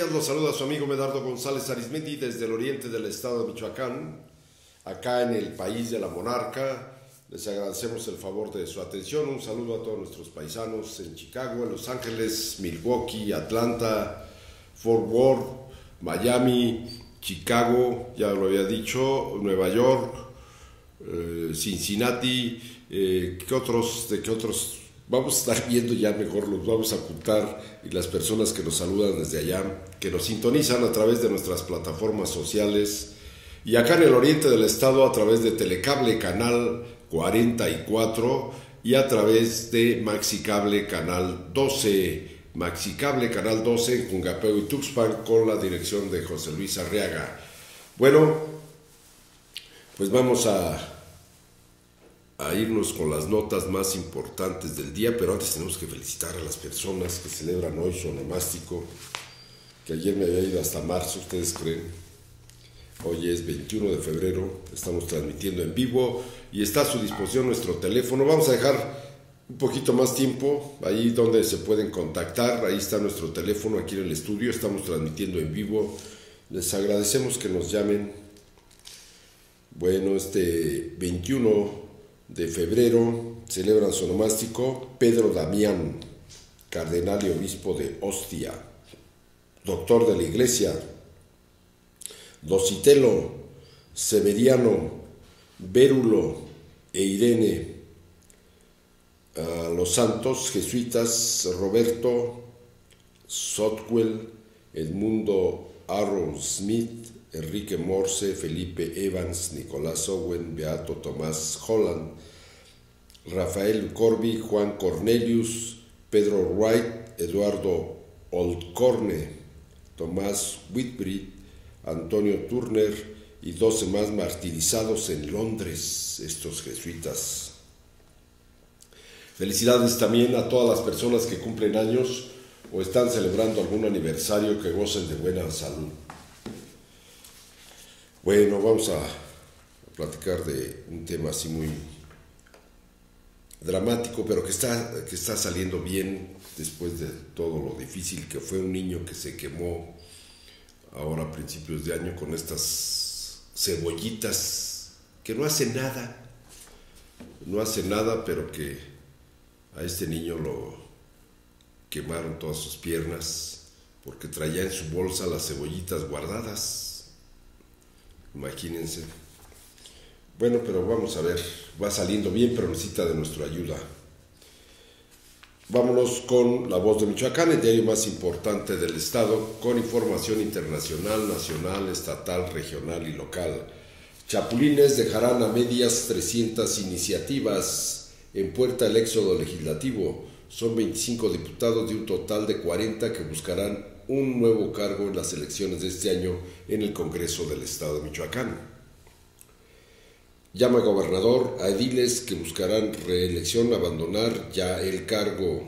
días, los saluda su amigo Medardo González Arizmendi desde el oriente del estado de Michoacán, acá en el país de la monarca. Les agradecemos el favor de su atención. Un saludo a todos nuestros paisanos en Chicago, en Los Ángeles, Milwaukee, Atlanta, Fort Worth, Miami, Chicago, ya lo había dicho, Nueva York, Cincinnati, ¿de qué otros? Vamos a estar viendo ya mejor, los vamos a ocultar, y las personas que nos saludan desde allá, que nos sintonizan a través de nuestras plataformas sociales, y acá en el oriente del estado a través de Telecable Canal 44 y a través de Maxicable Canal 12, Maxicable Canal 12 en Jungapeo y Tuxpan, con la dirección de José Luis Arriaga. Bueno, pues vamos a irnos con las notas más importantes del día, pero antes tenemos que felicitar a las personas que celebran hoy su onomástico, que ayer me había ido hasta marzo, ¿ustedes creen? Hoy es 21 de febrero, estamos transmitiendo en vivo y está a su disposición nuestro teléfono. Vamos a dejar un poquito más tiempo ahí donde se pueden contactar. Ahí está nuestro teléfono aquí en el estudio, estamos transmitiendo en vivo. Les agradecemos que nos llamen. Bueno, este 21 de febrero celebran su onomástico Pedro Damián, cardenal y obispo de Ostia, doctor de la Iglesia, Dositelo, Severiano, Vérulo e Irene. A los santos jesuitas Roberto Sotwell, Edmundo Aaron Smith, Enrique Morse, Felipe Evans, Nicolás Owen, Beato Tomás Holland, Rafael Corby, Juan Cornelius, Pedro Wright, Eduardo Oldcorne, Tomás Whitbread, Antonio Turner y 12 más martirizados en Londres, estos jesuitas. Felicidades también a todas las personas que cumplen años o están celebrando algún aniversario, que gocen de buena salud. Bueno, vamos a platicar de un tema así muy dramático, pero que está saliendo bien después de todo lo difícil que fue. Un niño que se quemó ahora a principios de año con estas cebollitas, que no hace nada, pero que a este niño lo quemaron todas sus piernas porque traía en su bolsa las cebollitas guardadas. Imagínense. Bueno, pero vamos a ver, va saliendo bien, pero necesita de nuestra ayuda. Vámonos con La Voz de Michoacán, el diario más importante del estado, con información internacional, nacional, estatal, regional y local. Chapulines dejarán a medias 300 iniciativas en puerta el éxodo legislativo. Son 25 diputados de un total de 40 que buscarán un nuevo cargo en las elecciones de este año en el Congreso del estado de Michoacán. Llama gobernador a ediles que buscarán reelección a abandonar ya el cargo.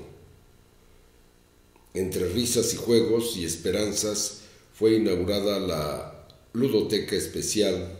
Entre risas y juegos y esperanzas fue inaugurada la ludoteca especial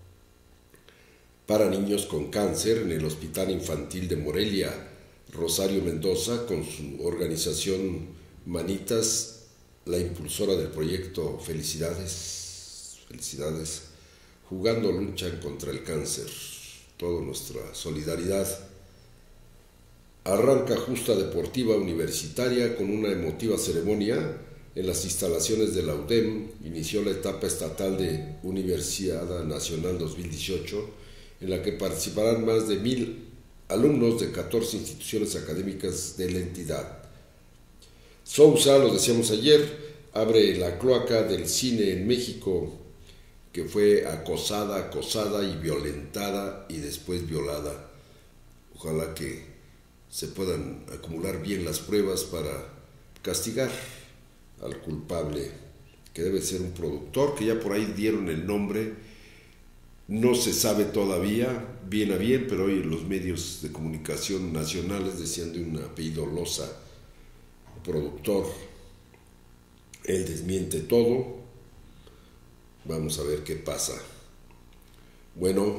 para niños con cáncer en el Hospital Infantil de Morelia. Rosario Mendoza, con su organización Manitas, la impulsora del proyecto. Felicidades. Jugando luchan contra el cáncer. Toda nuestra solidaridad. Arranca justa deportiva universitaria con una emotiva ceremonia en las instalaciones de la UDEM. Inició la etapa estatal de Universidad Nacional 2018, en la que participarán más de 1,000 alumnos de 14 instituciones académicas de la entidad. Sousa, lo decíamos ayer, abre la cloaca del cine en México, que fue acosada y violentada y después violada. Ojalá que se puedan acumular bien las pruebas para castigar al culpable, que debe ser un productor, que ya por ahí dieron el nombre, no se sabe todavía bien a bien, pero hoy en los medios de comunicación nacionales decían de un apellido Loza, productor. Él desmiente todo. Vamos a ver qué pasa. Bueno,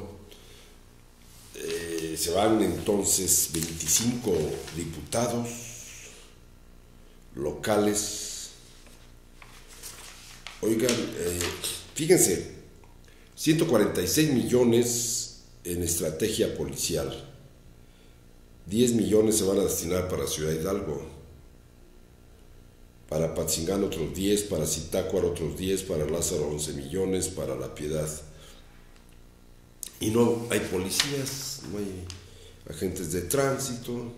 se van entonces 25 diputados locales Oigan, fíjense, 146 millones en estrategia policial, 10 millones se van a destinar para Ciudad Hidalgo, para Patzingán otros 10, para Zitácuaro otros 10, para Lázaro 11 millones, para La Piedad. Y no hay policías, no hay agentes de tránsito,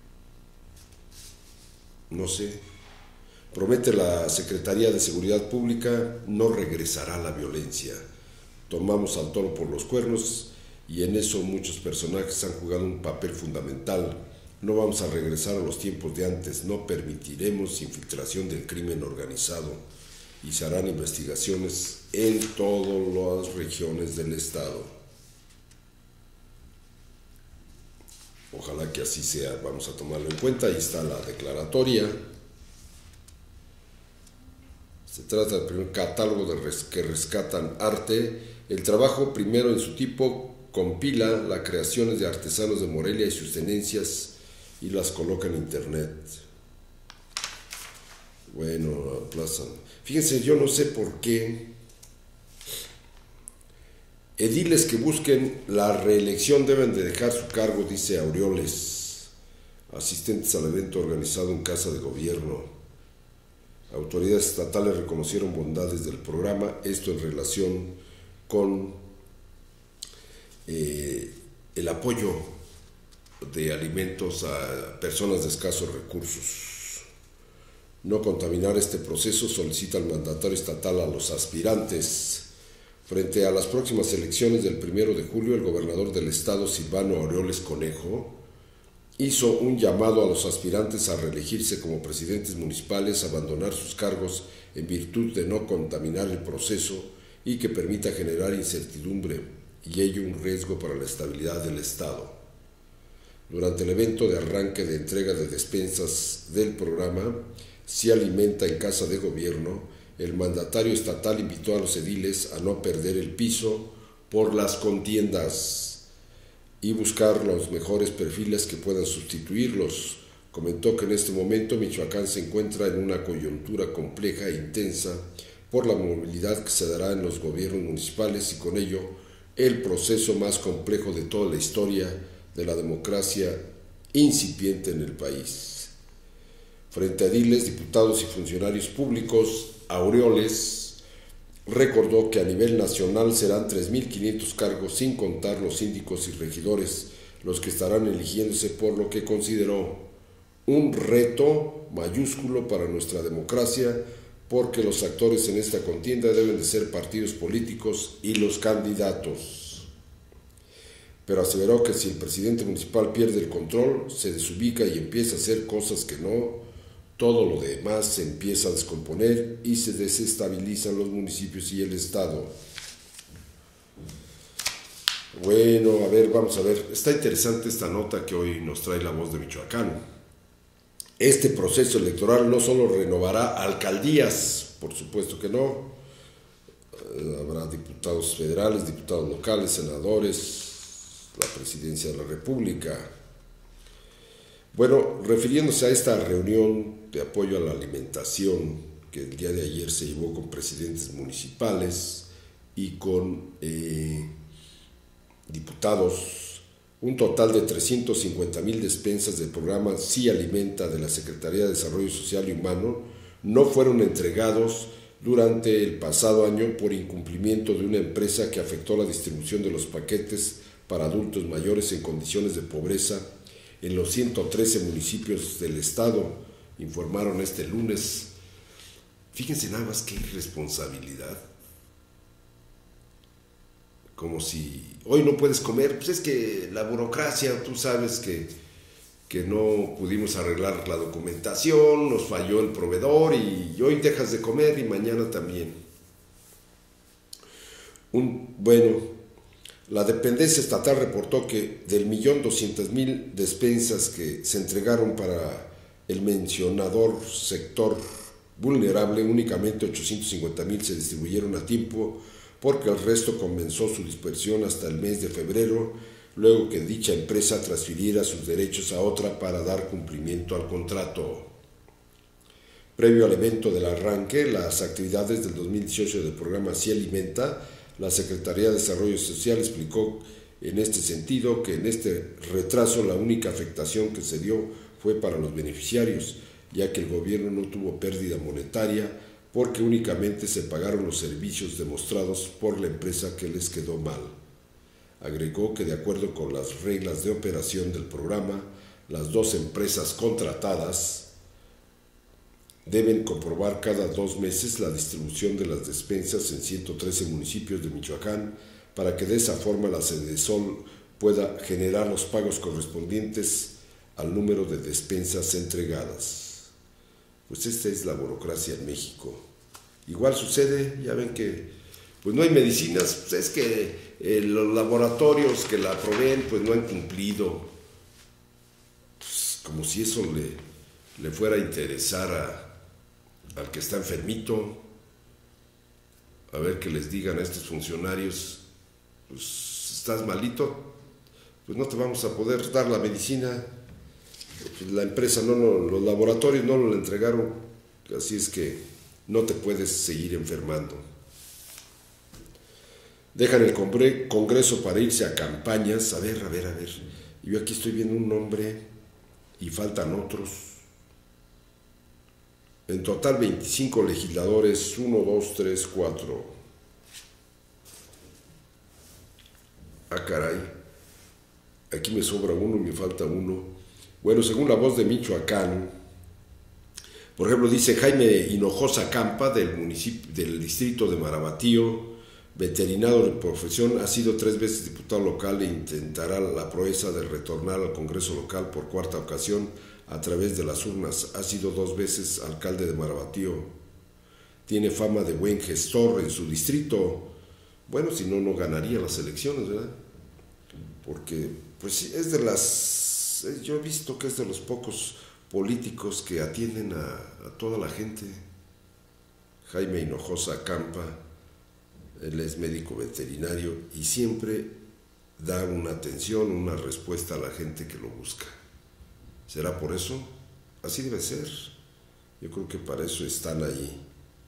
no sé. Promete la Secretaría de Seguridad Pública, no regresará la violencia. Tomamos al toro por los cuernos y en eso muchos personajes han jugado un papel fundamental. No vamos a regresar a los tiempos de antes, no permitiremos infiltración del crimen organizado y se harán investigaciones en todas las regiones del estado. Ojalá que así sea, vamos a tomarlo en cuenta. Ahí está la declaratoria. Se trata del primer catálogo que rescatan arte. El trabajo primero en su tipo compila las creaciones de artesanos de Morelia y sus tenencias y las coloca en internet. Bueno, aplazan. Fíjense, yo no sé por qué ediles que busquen la reelección deben de dejar su cargo, dice Aureoles, asistentes al evento organizado en Casa de Gobierno. Autoridades estatales reconocieron bondades del programa, esto en relación con el apoyo de alimentos a personas de escasos recursos. No contaminar este proceso, solicita el mandatario estatal a los aspirantes. Frente a las próximas elecciones del 1 de julio, el gobernador del estado, Silvano Aureoles Conejo, hizo un llamado a los aspirantes a reelegirse como presidentes municipales, a abandonar sus cargos en virtud de no contaminar el proceso y que permita generar incertidumbre y ello un riesgo para la estabilidad del estado. Durante el evento de arranque de entrega de despensas del programa Se Alimenta en Casa de Gobierno, el mandatario estatal invitó a los ediles a no perder el piso por las contiendas y buscar los mejores perfiles que puedan sustituirlos. Comentó que en este momento Michoacán se encuentra en una coyuntura compleja e intensa por la movilidad que se dará en los gobiernos municipales y con ello el proceso más complejo de toda la historia de la democracia incipiente en el país. Frente a ediles, diputados y funcionarios públicos, Aureoles recordó que a nivel nacional serán 3.500 cargos sin contar los síndicos y regidores los que estarán eligiéndose, por lo que consideró un reto mayúsculo para nuestra democracia porque los actores en esta contienda deben de ser partidos políticos y los candidatos. Pero aseveró que si el presidente municipal pierde el control, se desubica y empieza a hacer cosas que no, todo lo demás se empieza a descomponer y se desestabilizan los municipios y el estado. Bueno, a ver, vamos a ver. Está interesante esta nota que hoy nos trae La Voz de Michoacán. Este proceso electoral no solo renovará alcaldías, por supuesto que no. Habrá diputados federales, diputados locales, senadores, la presidencia de la República. Bueno, refiriéndose a esta reunión de apoyo a la alimentación que el día de ayer se llevó con presidentes municipales y con diputados, un total de 350,000 despensas del programa Sí Alimenta de la Secretaría de Desarrollo Social y Humano no fueron entregados durante el pasado año por incumplimiento de una empresa que afectó la distribución de los paquetes para adultos mayores en condiciones de pobreza en los 113 municipios del estado, informaron este lunes. Fíjense nada más qué irresponsabilidad. Como si hoy no puedes comer, pues es que la burocracia, tú sabes que no pudimos arreglar la documentación, nos falló el proveedor y hoy dejas de comer y mañana también. La dependencia estatal reportó que del 1.200.000 despensas que se entregaron para el mencionador sector vulnerable, únicamente 850,000 se distribuyeron a tiempo, porque el resto comenzó su dispersión hasta el mes de febrero, luego que dicha empresa transfiriera sus derechos a otra para dar cumplimiento al contrato. Previo al evento del arranque, las actividades del 2018 del programa Sí Alimenta, la Secretaría de Desarrollo Social explicó en este sentido que en este retraso la única afectación que se dio fue para los beneficiarios, ya que el gobierno no tuvo pérdida monetaria porque únicamente se pagaron los servicios demostrados por la empresa que les quedó mal. Agregó que de acuerdo con las reglas de operación del programa, las 2 empresas contratadas deben comprobar cada 2 meses la distribución de las despensas en 113 municipios de Michoacán para que de esa forma la Sedesol pueda generar los pagos correspondientes al número de despensas entregadas. Pues esta es la burocracia en México. Igual sucede, ya ven que pues no hay medicinas, pues es que los laboratorios que la proveen pues no han cumplido. Pues como si eso le fuera a interesar al que está enfermito. A ver que les digan a estos funcionarios, pues estás malito, pues no te vamos a poder dar la medicina. La empresa los laboratorios no lo entregaron, así es que no te puedes seguir enfermando. Dejan el Congreso para irse a campañas. A ver. Yo aquí estoy viendo un nombre y faltan otros. En total 25 legisladores, 1, 2, 3, 4. Ah, caray. Aquí me sobra uno y me falta uno. Bueno, según La Voz de Michoacán, por ejemplo, dice Jaime Hinojosa Campa, del distrito de Marabatío, veterinario de profesión, ha sido 3 veces diputado local e intentará la proeza de retornar al Congreso local por 4ª ocasión a través de las urnas. Ha sido 2 veces alcalde de Marabatío. Tiene fama de buen gestor en su distrito. Bueno, si no, no ganaría las elecciones, ¿verdad? Porque, pues, es de las... Yo he visto que es de los pocos políticos que atienden a toda la gente. Jaime Hinojosa Campa, él es médico veterinario y siempre da una atención, una respuesta a la gente que lo busca. ¿Será por eso? Así debe ser. Yo creo que para eso están ahí.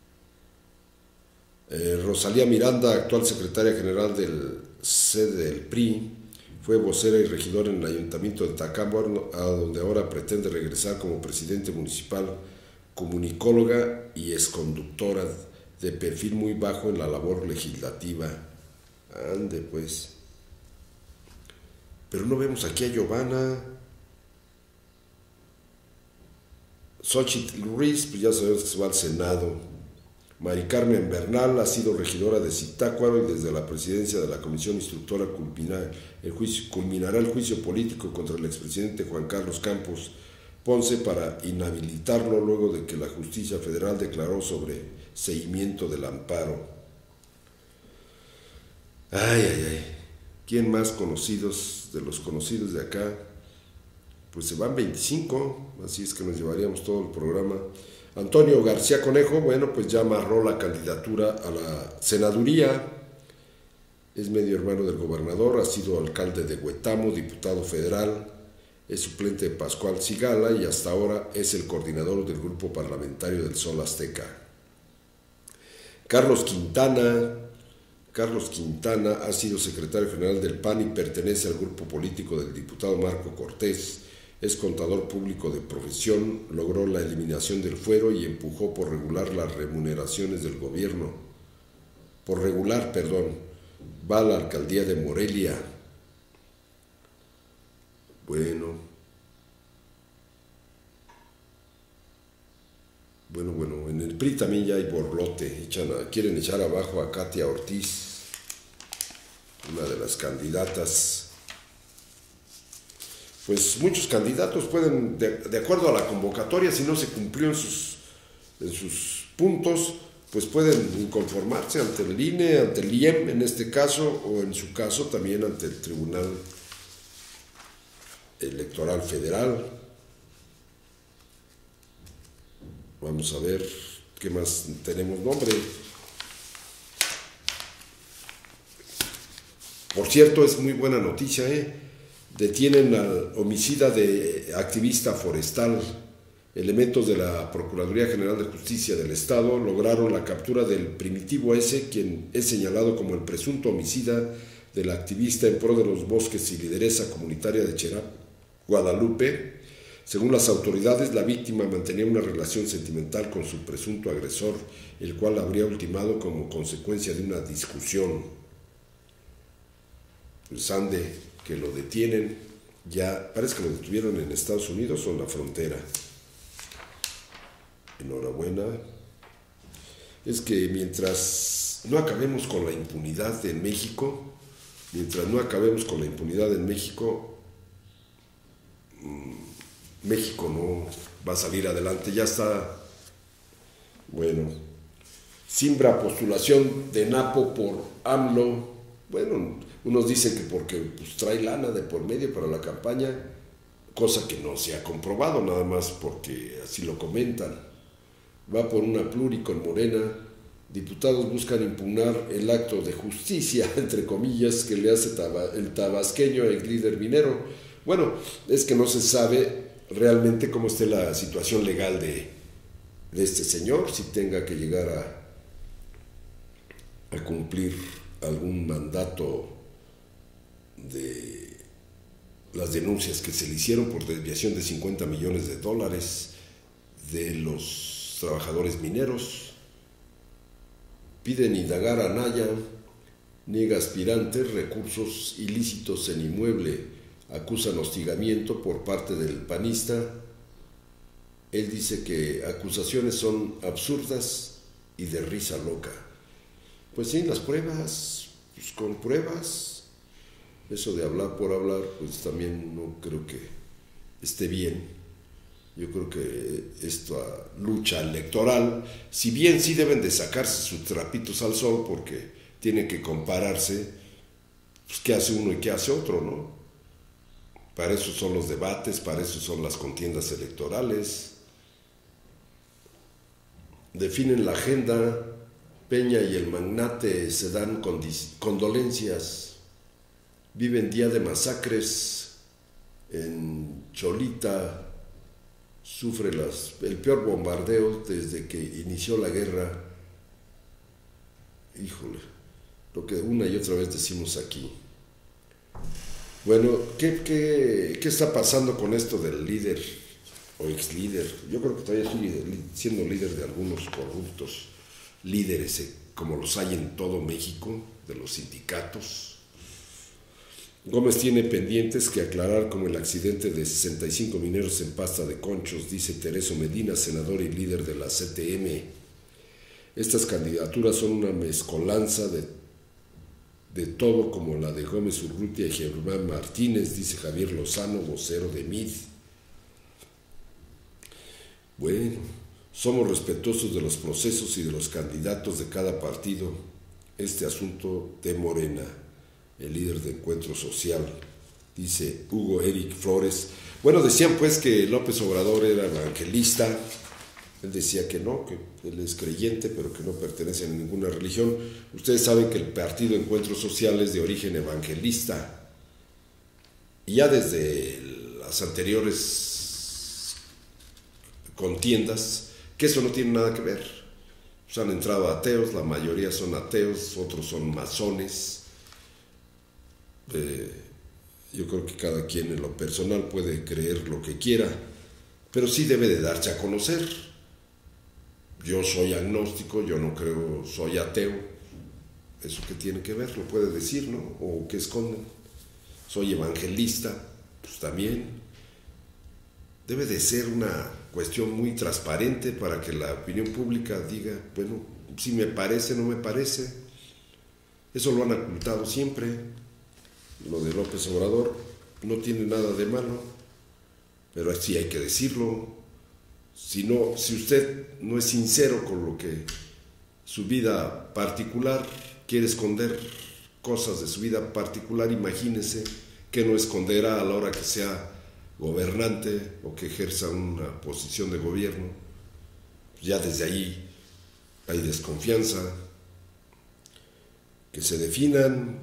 Rosalía Miranda, actual secretaria general del sede del PRI, fue vocera y regidora en el Ayuntamiento de Tacámbaro, a donde ahora pretende regresar como presidente municipal, comunicóloga y exconductora de perfil muy bajo en la labor legislativa. Ande pues. Pero no vemos aquí a Giovanna. Xochitl Ruiz, pues ya sabemos que se va al Senado. Mari Carmen Bernal ha sido regidora de Zitácuaro y desde la presidencia de la Comisión Instructora culminará el juicio político contra el expresidente Juan Carlos Campos Ponce para inhabilitarlo luego de que la Justicia Federal declaró sobre seguimiento del amparo. ¿Quién más conocidos, de los conocidos de acá? Pues se van 25, así es que nos llevaríamos todo el programa. Antonio García Conejo, bueno, pues ya amarró la candidatura a la senaduría, es medio hermano del gobernador, ha sido alcalde de Huetamo, diputado federal, es suplente de Pascual Sigala y hasta ahora es el coordinador del grupo parlamentario del Sol Azteca. Carlos Quintana ha sido secretario general del PAN y pertenece al grupo político del diputado Marco Cortés. Es contador público de profesión, logró la eliminación del fuero y empujó por regular las remuneraciones del gobierno. Va a la alcaldía de Morelia. Bueno, en el PRI también ya hay borlote, quieren echar abajo a Katia Ortiz, una de las candidatas. Pues muchos candidatos pueden, de acuerdo a la convocatoria, si no se cumplió en sus puntos, pues pueden inconformarse ante el INE, ante el IEM en este caso, o en su caso también ante el Tribunal Electoral Federal. Vamos a ver qué más tenemos nombre. Por cierto, es muy buena noticia, Detienen al homicida de activista forestal. elementos de la Procuraduría General de Justicia del Estado lograron la captura del Primitivo S, quien es señalado como el presunto homicida de la activista en pro de los bosques y lideresa comunitaria de Cherán, Guadalupe. Según las autoridades, la víctima mantenía una relación sentimental con su presunto agresor, el cual la habría ultimado como consecuencia de una discusión. Pues ande, que lo detienen, ya parece que lo detuvieron en Estados Unidos o en la frontera. Enhorabuena. Es que mientras no acabemos con la impunidad en México, México no va a salir adelante. Ya está, bueno, simbra postulación de Napo por AMLO. Bueno, unos dicen que porque pues, trae lana de por medio para la campaña, cosa que no se ha comprobado, nada más porque así lo comentan. Va por una pluri con Morena. Diputados buscan impugnar el acto de justicia, entre comillas, que le hace el tabasqueño, el líder minero. Bueno, es que no se sabe realmente cómo esté la situación legal de este señor, si tenga que llegar a cumplir algún mandato de las denuncias que se le hicieron por desviación de $50 millones de los trabajadores mineros. Piden indagar a Anaya, niega aspirante recursos ilícitos en inmueble, acusan hostigamiento por parte del panista. Él dice que acusaciones son absurdas y de risa loca. Pues sí, las pruebas, pues con pruebas. Eso de hablar por hablar, pues también no creo que esté bien. Yo creo que esta lucha electoral, si bien sí deben de sacarse sus trapitos al sol, porque tienen que compararse, pues qué hace uno y qué hace otro, ¿no? Para eso son los debates, para eso son las contiendas electorales. Definen la agenda. Peña y el magnate se dan condolencias. Viven día de masacres en Cholita. Sufre el peor bombardeo desde que inició la guerra. Híjole, lo que una y otra vez decimos aquí. Bueno, ¿qué está pasando con esto del líder o ex líder? Yo creo que todavía estoy siendo líder de algunos corruptos líderes, como los hay en todo México, de los sindicatos. Gómez tiene pendientes que aclarar, como el accidente de 65 mineros en Pasta de Conchos, dice Tereso Medina, senador y líder de la CTM. Estas candidaturas son una mezcolanza de todo, como la de Gómez Urrutia y Germán Martínez, dice Javier Lozano, vocero de MID. Bueno, somos respetuosos de los procesos y de los candidatos de cada partido. Este asunto de Morena, el líder de Encuentro Social, dice Hugo Eric Flores. Bueno, decían pues que López Obrador era evangelista. Él decía que no, que él es creyente, pero que no pertenece a ninguna religión. Ustedes saben que el partido Encuentro Social es de origen evangelista. Y ya desde las anteriores contiendas, que eso no tiene nada que ver. Pues han entrado ateos, la mayoría son ateos, otros son masones. Yo creo que cada quien en lo personal puede creer lo que quiera, pero sí debe de darse a conocer. Yo soy agnóstico, yo no creo, soy ateo. ¿Eso qué tiene que ver? Lo puede decir, ¿no? O que esconden. Soy evangelista, pues también. Debe de ser una cuestión muy transparente para que la opinión pública diga, bueno, si me parece, no me parece. Eso lo han ocultado siempre. Lo de López Obrador no tiene nada de malo, pero sí hay que decirlo. Si usted no es sincero con lo que su vida particular, quiere esconder cosas de su vida particular, imagínese que no esconderá a la hora que sea gobernante o que ejerza una posición de gobierno. Ya desde ahí hay desconfianza. Que se definan.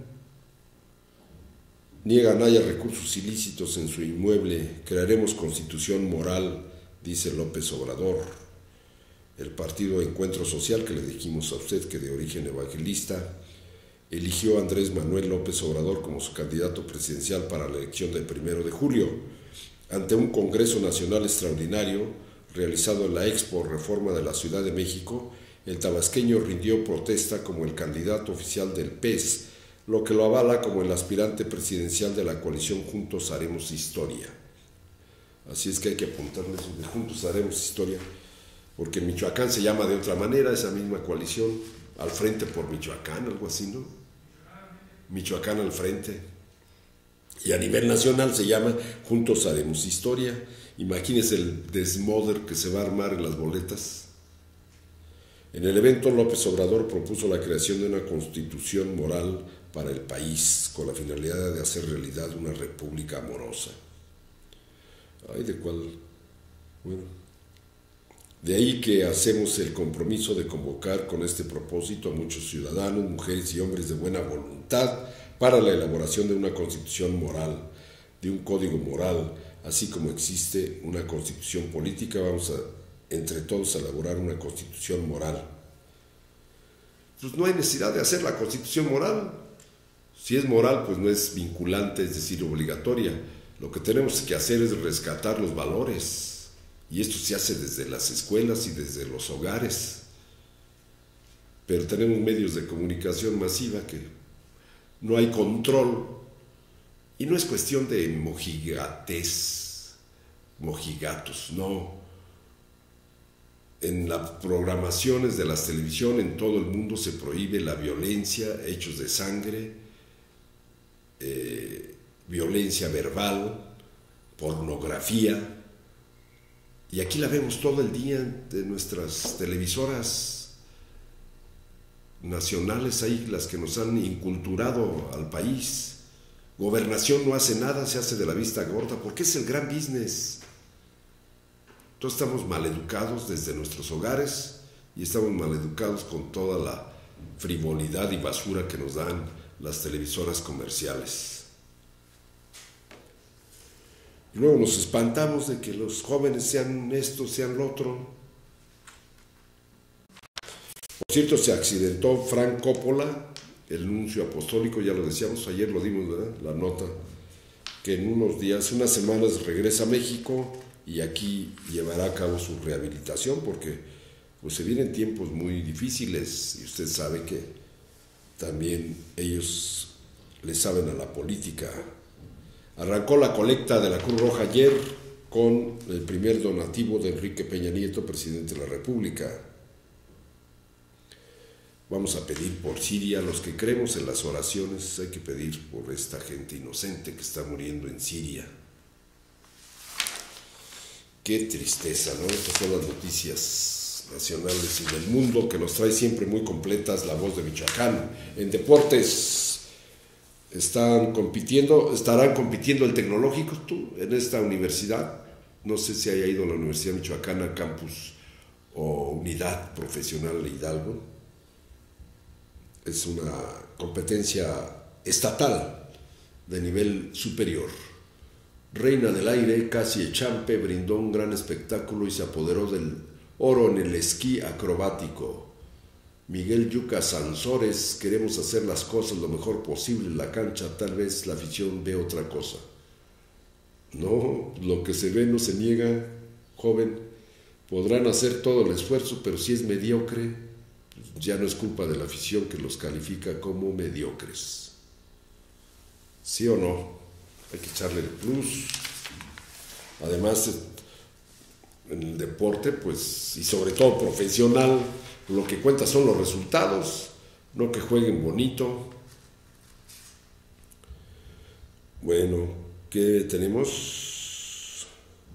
Niegan haya recursos ilícitos en su inmueble. Crearemos constitución moral dice López Obrador. El partido Encuentro Social, que le dijimos a usted que de origen evangelista, eligió a Andrés Manuel López Obrador como su candidato presidencial para la elección del 1 de julio. Ante un Congreso Nacional extraordinario realizado en la Expo Reforma de la Ciudad de México, el tabasqueño rindió protesta como el candidato oficial del PES, lo que lo avala como el aspirante presidencial de la coalición Juntos Haremos Historia. Así es que hay que apuntarle eso de Juntos Haremos Historia, porque en Michoacán se llama de otra manera esa misma coalición, Al Frente por Michoacán, algo así, ¿no? Michoacán al Frente. Y a nivel nacional se llama Juntos Haremos Historia. Imagínense el desmoder que se va a armar en las boletas. En el evento, López Obrador propuso la creación de una constitución moral para el país, con la finalidad de hacer realidad una república amorosa. Ay, ¿de cuál? Bueno. De ahí que hacemos el compromiso de convocar con este propósito a muchos ciudadanos, mujeres y hombres de buena voluntad para la elaboración de una constitución moral, de un código moral, así como existe una constitución política, vamos a, entre todos, a elaborar una constitución moral. Pues no hay necesidad de hacer la constitución moral. Si es moral, pues no es vinculante, es decir, obligatoria. Lo que tenemos que hacer es rescatar los valores. Y esto se hace desde las escuelas y desde los hogares. Pero tenemos medios de comunicación masiva que no hay control. Y no es cuestión de mojigatos, no. En las programaciones de las televisiones en todo el mundo se prohíbe la violencia, hechos de sangre, violencia verbal, pornografía. Y aquí la vemos todo el día de nuestras televisoras nacionales, ahí las que nos han inculturado al país. Gobernación no hace nada, se hace de la vista gorda, porque es el gran business. Todos estamos maleducados desde nuestros hogares y estamos maleducados con toda la frivolidad y basura que nos dan las televisoras comerciales. Y luego nos espantamos de que los jóvenes sean esto, sean lo otro. Por cierto, se accidentó Frank Coppola, el nuncio apostólico, ya lo decíamos, ayer lo dimos, ¿verdad? La nota, que en unos días, unas semanas regresa a México y aquí llevará a cabo su rehabilitación, porque pues se vienen tiempos muy difíciles y usted sabe que también ellos le saben a la política. Arrancó la colecta de la Cruz Roja ayer con el primer donativo de Enrique Peña Nieto, presidente de la República. Vamos a pedir por Siria, los que creemos en las oraciones, hay que pedir por esta gente inocente que está muriendo en Siria. Qué tristeza, ¿no? Estas son las noticias nacionales y del mundo que nos trae siempre muy completas La Voz de Michoacán. En deportes estarán compitiendo el Tecnológico en esta universidad. No sé si haya ido a la Universidad Michoacana, Campus o Unidad Profesional de Hidalgo. Es una competencia estatal de nivel superior. Reina del Aire, Casi Echampe, brindó un gran espectáculo y se apoderó del oro en el esquí acrobático. Miguel Yuca Sansores, queremos hacer las cosas lo mejor posible en la cancha, tal vez la afición ve otra cosa. No, lo que se ve no se niega, joven. Podrán hacer todo el esfuerzo, pero si es mediocre, ya no es culpa de la afición que los califica como mediocres. ¿Sí o no? Hay que echarle el plus. Además, en el deporte, pues, y sobre todo profesional, lo que cuenta son los resultados, no que jueguen bonito. Bueno, ¿qué tenemos?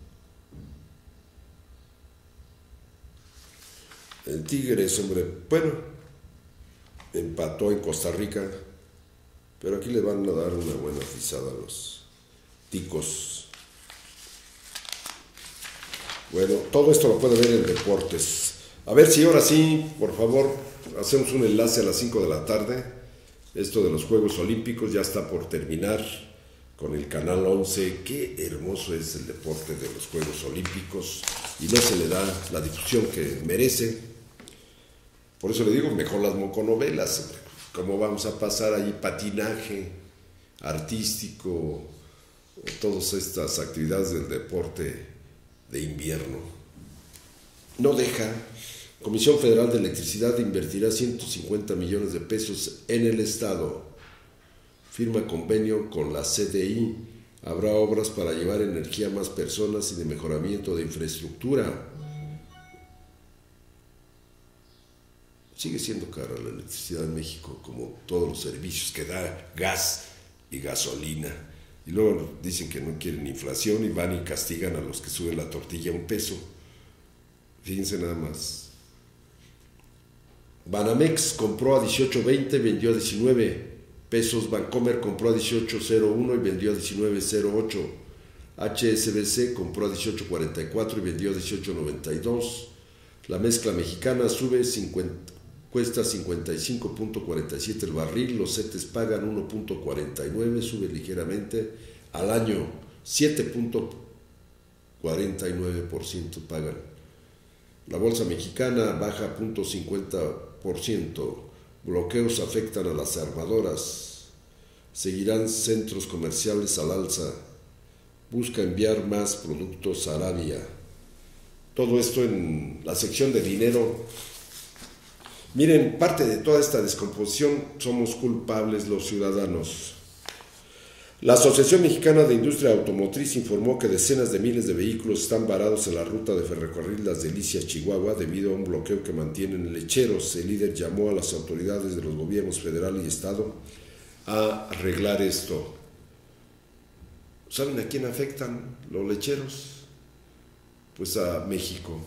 El Tigres, hombre, bueno, empató en Costa Rica, pero aquí le van a dar una buena pisada a los ticos. Bueno, todo esto lo puede ver en Deportes. A ver si ahora sí, por favor, hacemos un enlace a las 5 de la tarde. Esto de los Juegos Olímpicos ya está por terminar con el Canal 11. Qué hermoso es el deporte de los Juegos Olímpicos y no se le da la difusión que merece. Por eso le digo, mejor las moconovelas. ¿Cómo vamos a pasar ahí patinaje artístico, todas estas actividades del deporte de invierno? No deja. Comisión Federal de Electricidad invertirá 150 millones de pesos en el Estado. Firma convenio con la CDI. Habrá obras para llevar energía a más personas y de mejoramiento de infraestructura. Sigue siendo cara la electricidad en México, como todos los servicios que da gas y gasolina. Y luego dicen que no quieren inflación y van y castigan a los que suben la tortilla a $1. Fíjense nada más. Banamex compró a 18.20, vendió a 19 pesos. Bancomer compró a 18.01 y vendió a 19.08. HSBC compró a 18.44 y vendió a 18.92. La mezcla mexicana cuesta 55.47 el barril. Los CETES pagan 1.49, sube ligeramente. Al año 7.49% pagan. La bolsa mexicana baja 0.50%. Bloqueos afectan a las armadoras. Seguirán centros comerciales al alza. Busca enviar más productos a Arabia. Todo esto en la sección de dinero. Miren, parte de toda esta descomposición somos culpables los ciudadanos. La Asociación Mexicana de Industria Automotriz informó que decenas de miles de vehículos están varados en la ruta de ferrocarril Las Delicias, Chihuahua, debido a un bloqueo que mantienen lecheros. El líder llamó a las autoridades de los gobiernos federal y estado a arreglar esto. ¿Saben a quién afectan los lecheros? Pues a México.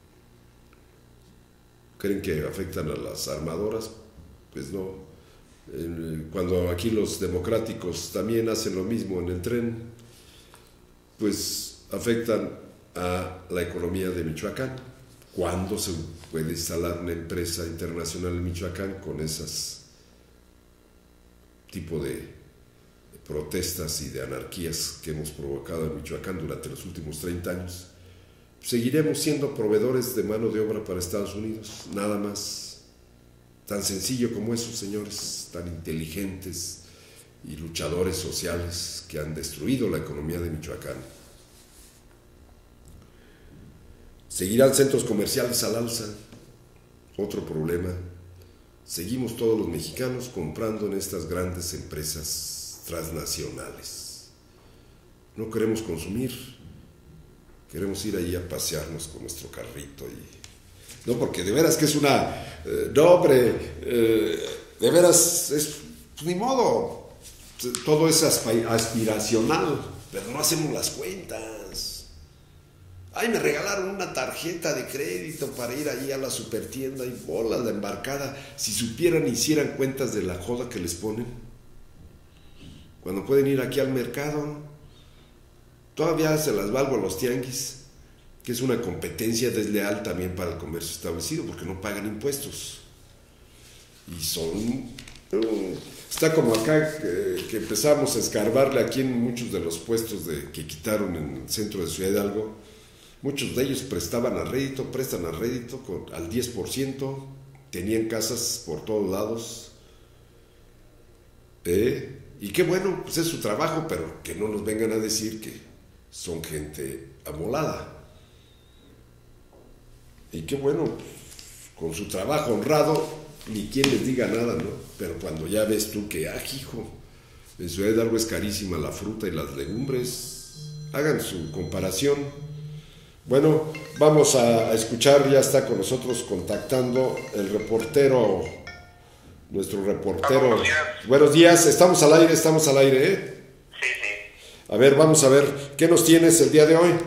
¿Creen que afectan a las armadoras? Pues no. Cuando aquí los democráticos también hacen lo mismo en el tren, pues afectan a la economía de Michoacán. ¿Cuándo se puede instalar una empresa internacional en Michoacán con esas tipo de protestas y de anarquías que hemos provocado en Michoacán durante los últimos 30 años? Seguiremos siendo proveedores de mano de obra para Estados Unidos, nada más. Tan sencillo como eso, señores, tan inteligentes y luchadores sociales que han destruido la economía de Michoacán. Seguirán centros comerciales al alza. Otro problema. Seguimos todos los mexicanos comprando en estas grandes empresas transnacionales. No queremos consumir. Queremos ir allí a pasearnos con nuestro carrito y... No, porque de veras que es una... no, hombre, de veras es... Pues, ni modo. Todo es aspiracional, pero no hacemos las cuentas. Ay, me regalaron una tarjeta de crédito para ir allí a la supertienda y bola la embarcada. Si supieran, hicieran cuentas de la joda que les ponen. Cuando pueden ir aquí al mercado, todavía se las valgo a los tianguis, que es una competencia desleal también para el comercio establecido, porque no pagan impuestos. Y son... está como acá que empezamos a escarbarle aquí en muchos de los puestos que quitaron en el centro de Ciudad Hidalgo. Muchos de ellos prestan a rédito al 10%, tenían casas por todos lados. Y qué bueno, pues es su trabajo, pero que no nos vengan a decir que son gente amolada. Y qué bueno, con su trabajo honrado, ni quien les diga nada, ¿no? Pero cuando ya ves tú que, hijo, en Ciudad Hidalgo es carísima la fruta y las legumbres, hagan su comparación. Bueno, vamos a escuchar, ya está con nosotros contactando el reportero, nuestro reportero. Buenos días. Buenos días, estamos al aire, ¿eh? Sí. A ver, vamos a ver, ¿qué nos tienes el día de hoy?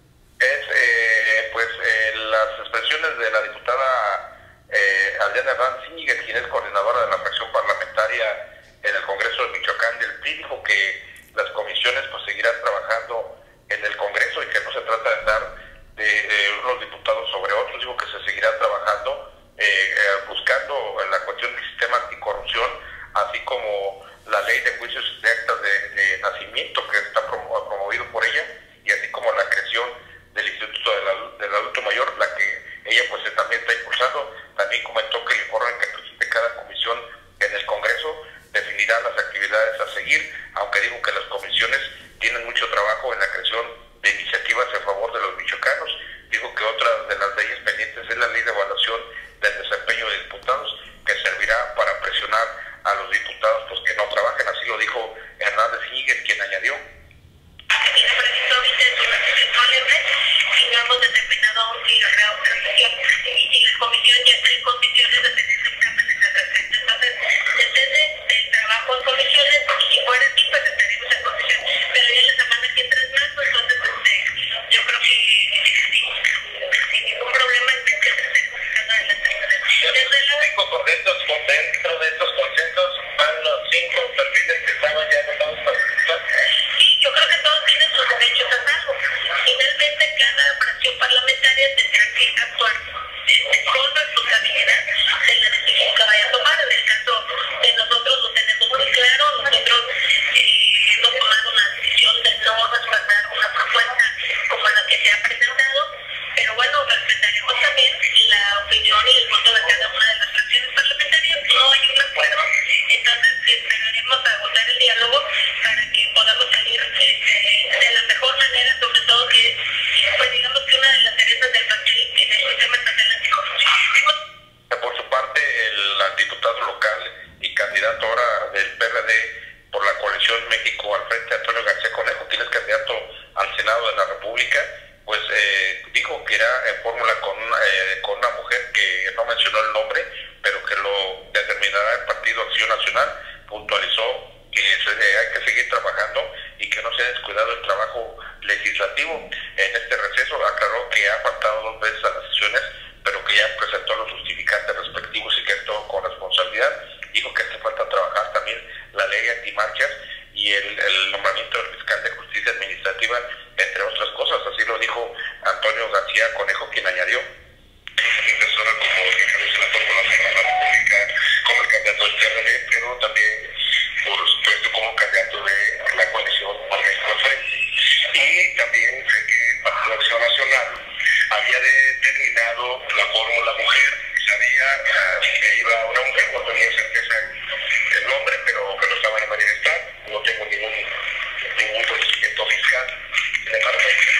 Las expresiones de la diputada Adriana Hernández Zúñiga, quien es coordinadora de la fracción parlamentaria en el Congreso de Michoacán del PRI, dijo que las comisiones pues seguirán trabajando en el Congreso y que no se trata de dar de unos diputados sobre otros. Dijo que se seguirá trabajando buscando la cuestión del sistema anticorrupción, así como la ley de juicios de actas de nacimiento diputado local y candidato ahora del PRD por la coalición México al Frente, Antonio García Conejo, quien es candidato al Senado de la República, pues dijo que era en fórmula con una mujer que no mencionó el nombre, pero que lo determinará el Partido Acción Nacional. Puntualizó que hay que seguir trabajando y que no se ha descuidado el trabajo legislativo. En este receso aclaró que ha faltado 2 veces a las sesiones, pero que ya presentó los justificantes respectivos y que actuó con responsabilidad. Dijo que hace falta trabajar también la ley antimarchas y el nombramiento del fiscal de justicia administrativa, entre otras cosas. Así lo dijo Antonio García Conejo, quien añadió mi persona como senador por la Asamblea de la República, como el candidato del PRD, pero también, por supuesto, como candidato de la coalición por México al Frente. Y también sé que el Partido Acción Nacional había determinado la fórmula mujer, sabía que iba a una mujer, no tenía certeza el nombre, pero que no estaba en manifestar, no tengo ningún conocimiento fiscal. Sin embargo,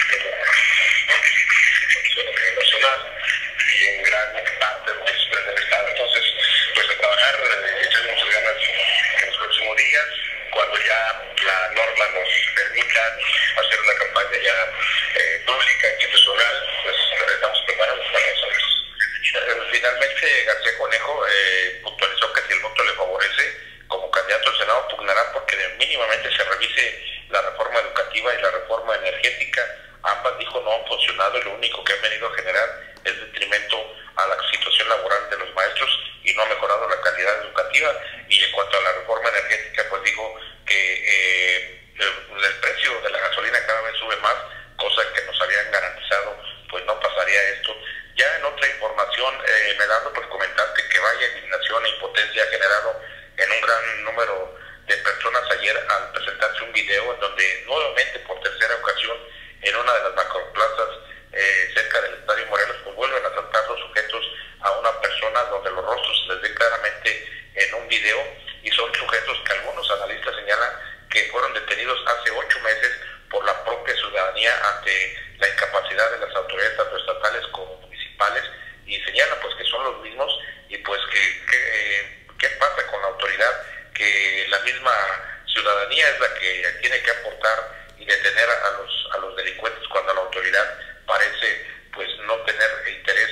nacional y en gran parte del Estado. Entonces, pues a trabajar, echamos ganas en los próximos días, cuando ya la norma nos permita hacer una campaña ya pública, institucional, pues estamos preparados para eso. Finalmente, García Conejo puntualizó que si el voto le favorece como candidato al Senado, pugnará porque mínimamente se revise la reforma educativa y la reforma energética. Ambas, dijo, no han funcionado y lo único que han venido a generar es detrimento a la situación laboral de los maestros y no ha mejorado la calidad educativa. Y en cuanto a la reforma energética, pues dijo que el precio de la gasolina cada vez sube más, cosa que nos habían garantizado, pues no pasaría esto. Ya en otra información, Medardo, pues comentaste que vaya indignación e impotencia ha generado en un gran número de personas ayer al presentarse un video en donde nuevamente por tercera ocasión en una de las macroplazas cerca del Estadio Morelos, pues vuelven a asaltar los sujetos a una persona donde los rostros se les ven claramente en un video, y son sujetos que algunos analistas señalan que fueron detenidos hace 8 meses por la propia ciudadanía ante la incapacidad de las autoridades tanto estatales como municipales, y señalan pues que son los mismos, y pues ¿qué pasa con la autoridad? Que la misma ciudadanía es la que tiene que aportar y detener a los delincuentes cuando la autoridad parece pues no tener interés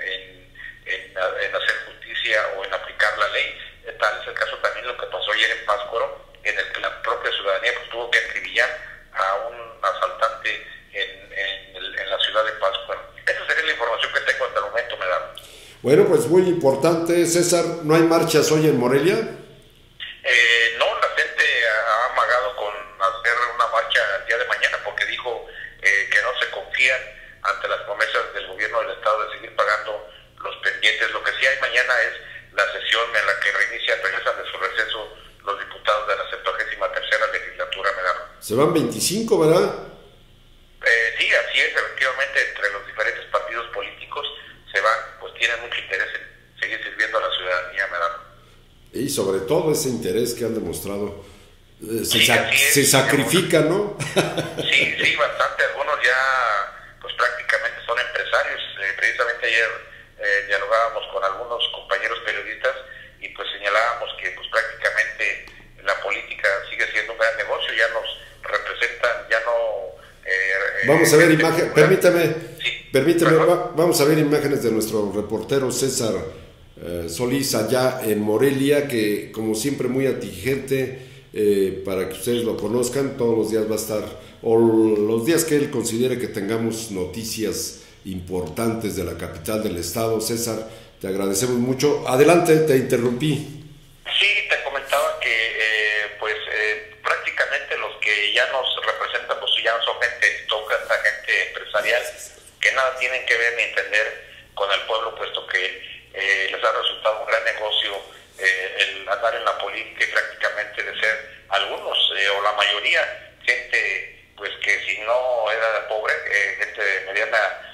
en hacer justicia o en aplicar la ley. Tal es el caso también lo que pasó ayer en Pátzcuaro, en el que la propia ciudadanía pues tuvo que acribillar a un asaltante en la ciudad de Pátzcuaro. Esa sería la información que tengo hasta el momento, me da. Bueno, pues muy importante, César. ¿No hay marchas hoy en Morelia? No, la gente ha amagado con hacer una marcha el día de mañana porque dijo que no se confían ante las promesas del gobierno del Estado de seguir pagando los pendientes. Lo que sí hay mañana es la sesión en la que regresan de su receso los diputados de la 73ª legislatura, Medardo. Se van 25, ¿verdad? Sí, así es, efectivamente, entre los diferentes partidos políticos se van, pues tienen mucho interés en seguir sirviendo a la ciudadanía, Medardo. Y sobre todo ese interés que han demostrado, se sacrifican, ¿no? Sí, bastante. Algunos ya pues prácticamente son empresarios. Precisamente ayer dialogábamos con algunos compañeros periodistas y pues señalábamos que pues prácticamente la política sigue siendo un gran negocio, ya nos representan, ya no... vamos a ver imágenes, permíteme, ¿Perdón? Vamos a ver imágenes de nuestro reportero César Solís allá en Morelia, que como siempre muy atingente, para que ustedes lo conozcan. Todos los días va a estar, o los días que él considere que tengamos noticias importantes de la capital del estado. César, te agradecemos mucho. Adelante, te interrumpí. Sí, te comentaba que prácticamente los que ya nos representan pues ya no son gente aristócrata, gente empresarial, que nada tienen que ver ni entender con el pueblo, puesto que les ha resultado un gran negocio el andar en la política, y prácticamente de ser algunos o la mayoría gente pues que si no era pobre, gente de mediana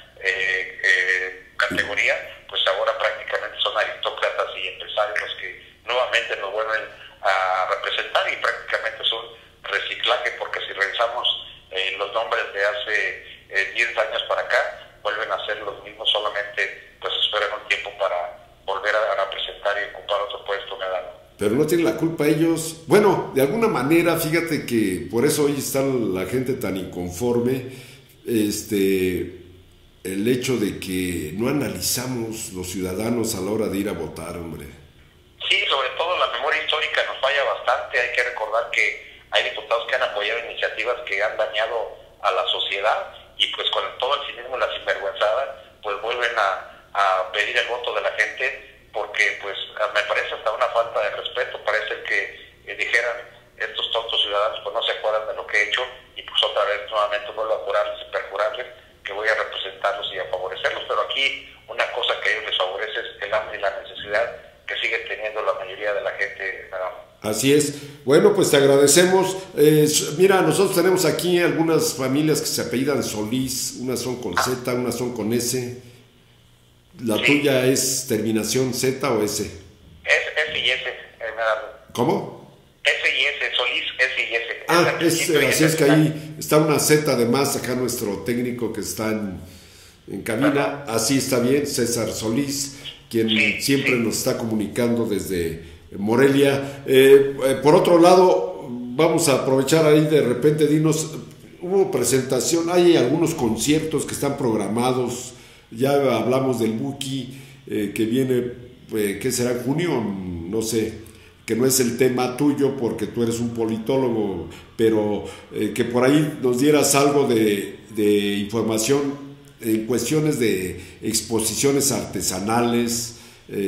categoría, pues ahora prácticamente son aristócratas y empresarios los que nuevamente nos vuelven a representar, y prácticamente es un reciclaje, porque si revisamos los nombres de hace 10 años para acá, vuelven a ser los mismos, solamente pues esperan un tiempo para volver a representar y ocupar otro puesto. Pero no tienen la culpa ellos. Bueno, de alguna manera, fíjate que por eso hoy está la gente tan inconforme, el hecho de que no analizamos los ciudadanos a la hora de ir a votar, hombre. Sí, sobre todo la memoria histórica nos falla bastante. Hay que recordar que hay diputados que han apoyado iniciativas que han dañado a la sociedad y pues con todo el cinismo y la sinvergüenzada pues vuelven a pedir el voto de la gente, porque pues me parece hasta una falta de respeto. Parece que dijeran estos tontos ciudadanos pues no se acuerdan de lo que he hecho y pues otra vez nuevamente vuelvo a jurarles y perjurarles que voy a representarlos y a favorecerlos. Pero aquí una cosa que a ellos les favorece es el hambre y la necesidad que sigue teniendo la mayoría de la gente. Así es. Bueno, pues te agradecemos. Mira, nosotros tenemos aquí algunas familias que se apellidan Solís, unas son con Z, unas son con S. ¿La tuya es terminación Z o S? S y S. ¿Cómo? S y S, Solís, S y S. Así es que ahí está una Z de más, acá nuestro técnico que está en cabina. Así está bien, César Solís, quien siempre nos está comunicando desde Morelia. Por otro lado, vamos a aprovechar ahí de repente, dinos, hubo presentación, hay algunos conciertos que están programados. Ya hablamos del Buki, que viene, ¿qué será? En junio, no sé, que no es el tema tuyo porque tú eres un politólogo, pero que por ahí nos dieras algo de información en cuestiones de exposiciones artesanales,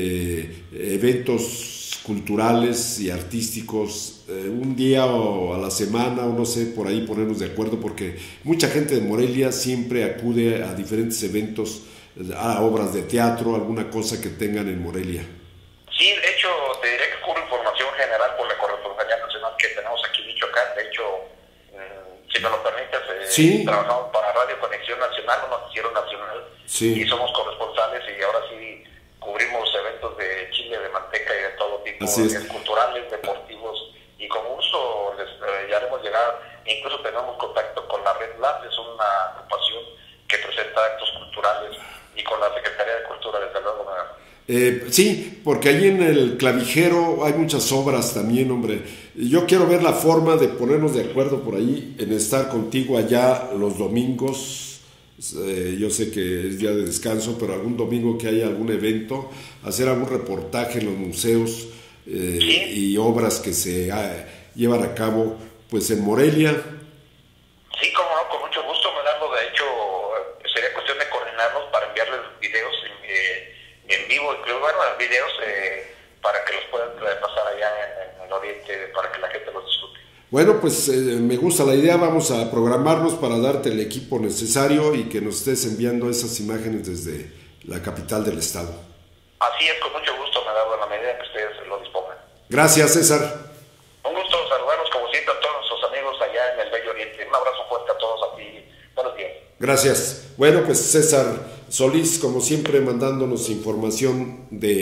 eventos culturales y artísticos, un día o a la semana, o no sé, por ahí ponernos de acuerdo, porque mucha gente de Morelia siempre acude a diferentes eventos, a obras de teatro, alguna cosa que tengan en Morelia. Sí, de hecho, te diré que cubro información general por la corresponsalía nacional que tenemos aquí en Michoacán. De hecho, si me lo permites, trabajamos para Radio Conexión Nacional, un noticiero nacional, y somos corresponsales, y ahora sí cubrimos eventos de chile, de manteca y de todo tipo, culturales, deportivos, y con gusto les haremos llegar. Incluso tenemos contacto con la Red LAB, es una agrupación que presenta actos culturales, y con la Secretaría de Cultura, desde luego. Sí, porque ahí en el Clavijero hay muchas obras también, hombre. Yo quiero ver la forma de ponernos de acuerdo por ahí, en estar contigo allá los domingos. Yo sé que es día de descanso, pero algún domingo que haya algún evento, hacer algún reportaje en los museos y obras que se llevan a cabo pues en Morelia. Sí, como no, con mucho gusto, Medardo. De hecho, sería cuestión de coordinarnos para enviarles videos en vivo, incluso videos para que los puedan pasar allá en el oriente, para que la gente los disfrute. Bueno, pues me gusta la idea. Vamos a programarnos para darte el equipo necesario y que nos estés enviando esas imágenes desde la capital del estado. Así es, con mucho gusto, Medardo, en la medida que ustedes lo dispongan. Gracias, César. Un gusto saludarlos como siempre a todos nuestros amigos allá en el Bello Oriente. Un abrazo fuerte a todos a ti. Buenos días. Gracias. Bueno, pues César Solís, como siempre, mandándonos información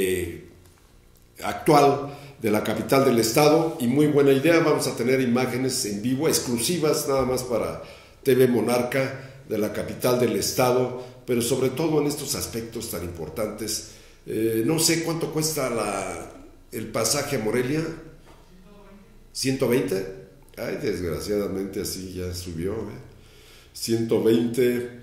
actual de la capital del estado, y muy buena idea. Vamos a tener imágenes en vivo, exclusivas nada más para TV Monarca de la capital del estado, pero sobre todo en estos aspectos tan importantes. No sé cuánto cuesta el pasaje a Morelia. 120. Ay, desgraciadamente así ya subió. 120.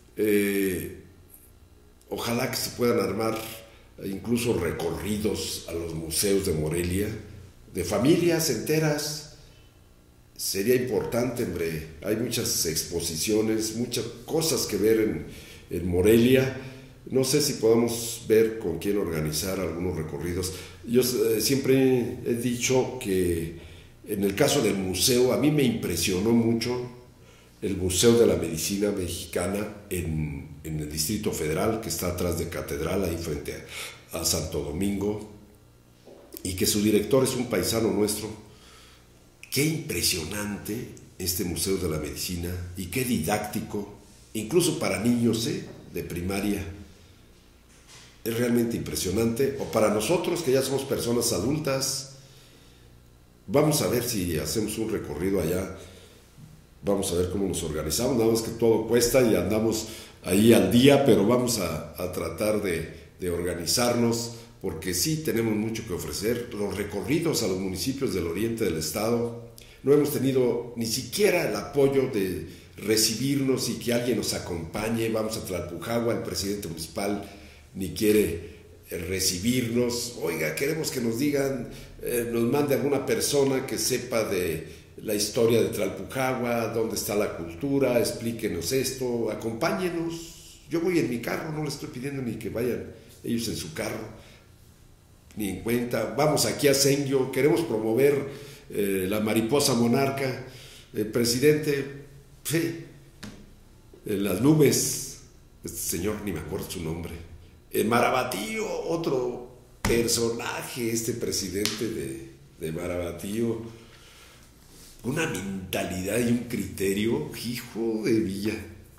Ojalá que se puedan armar incluso recorridos a los museos de Morelia, de familias enteras. Sería importante, hombre. Hay muchas exposiciones, muchas cosas que ver en Morelia. No sé si podamos ver con quién organizar algunos recorridos. Yo siempre he dicho que en el caso del museo, a mí me impresionó mucho el Museo de la Medicina Mexicana en el Distrito Federal, que está atrás de Catedral, ahí frente a Santo Domingo, y que su director es un paisano nuestro. Qué impresionante este Museo de la Medicina, y qué didáctico, incluso para niños de primaria. Es realmente impresionante. O para nosotros, que ya somos personas adultas, vamos a ver si hacemos un recorrido allá. Vamos a ver cómo nos organizamos. Nada más que todo cuesta y andamos ahí al día, pero vamos a tratar de organizarnos porque sí tenemos mucho que ofrecer. Los recorridos a los municipios del oriente del estado, no hemos tenido ni siquiera el apoyo de recibirnos y que alguien nos acompañe. Vamos a Tlalpujahua, el presidente municipal ni quiere recibirnos. Oiga, queremos que nos digan, nos mande alguna persona que sepa de la historia de Tlalpujahua, dónde está la cultura, explíquenos esto, acompáñenos. Yo voy en mi carro, no les estoy pidiendo ni que vayan ellos en su carro, ni en cuenta. Vamos aquí a Senjo, queremos promover la mariposa monarca. El presidente, sí, en las nubes, este señor, ni me acuerdo su nombre. Marabatío, otro personaje, este presidente de Marabatío, una mentalidad y un criterio, hijo de Villa.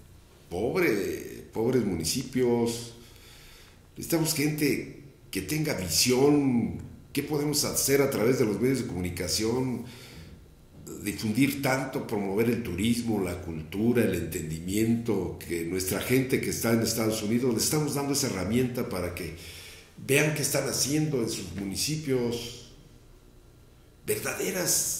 Pobres municipios. Necesitamos gente que tenga visión. ¿Qué podemos hacer a través de los medios de comunicación? Difundir tanto, promover el turismo, la cultura, el entendimiento, que nuestra gente que está en Estados Unidos, le estamos dando esa herramienta para que vean qué están haciendo en sus municipios. Verdaderas...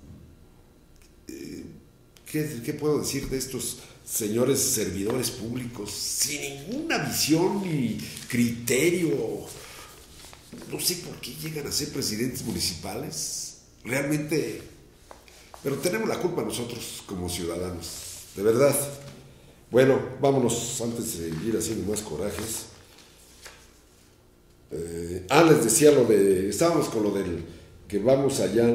¿Qué puedo decir de estos señores servidores públicos sin ninguna visión ni criterio? No sé por qué llegan a ser presidentes municipales. Realmente, pero tenemos la culpa nosotros como ciudadanos, de verdad. Bueno, vámonos antes de ir haciendo más corajes. Les decía estábamos con lo del que vamos allá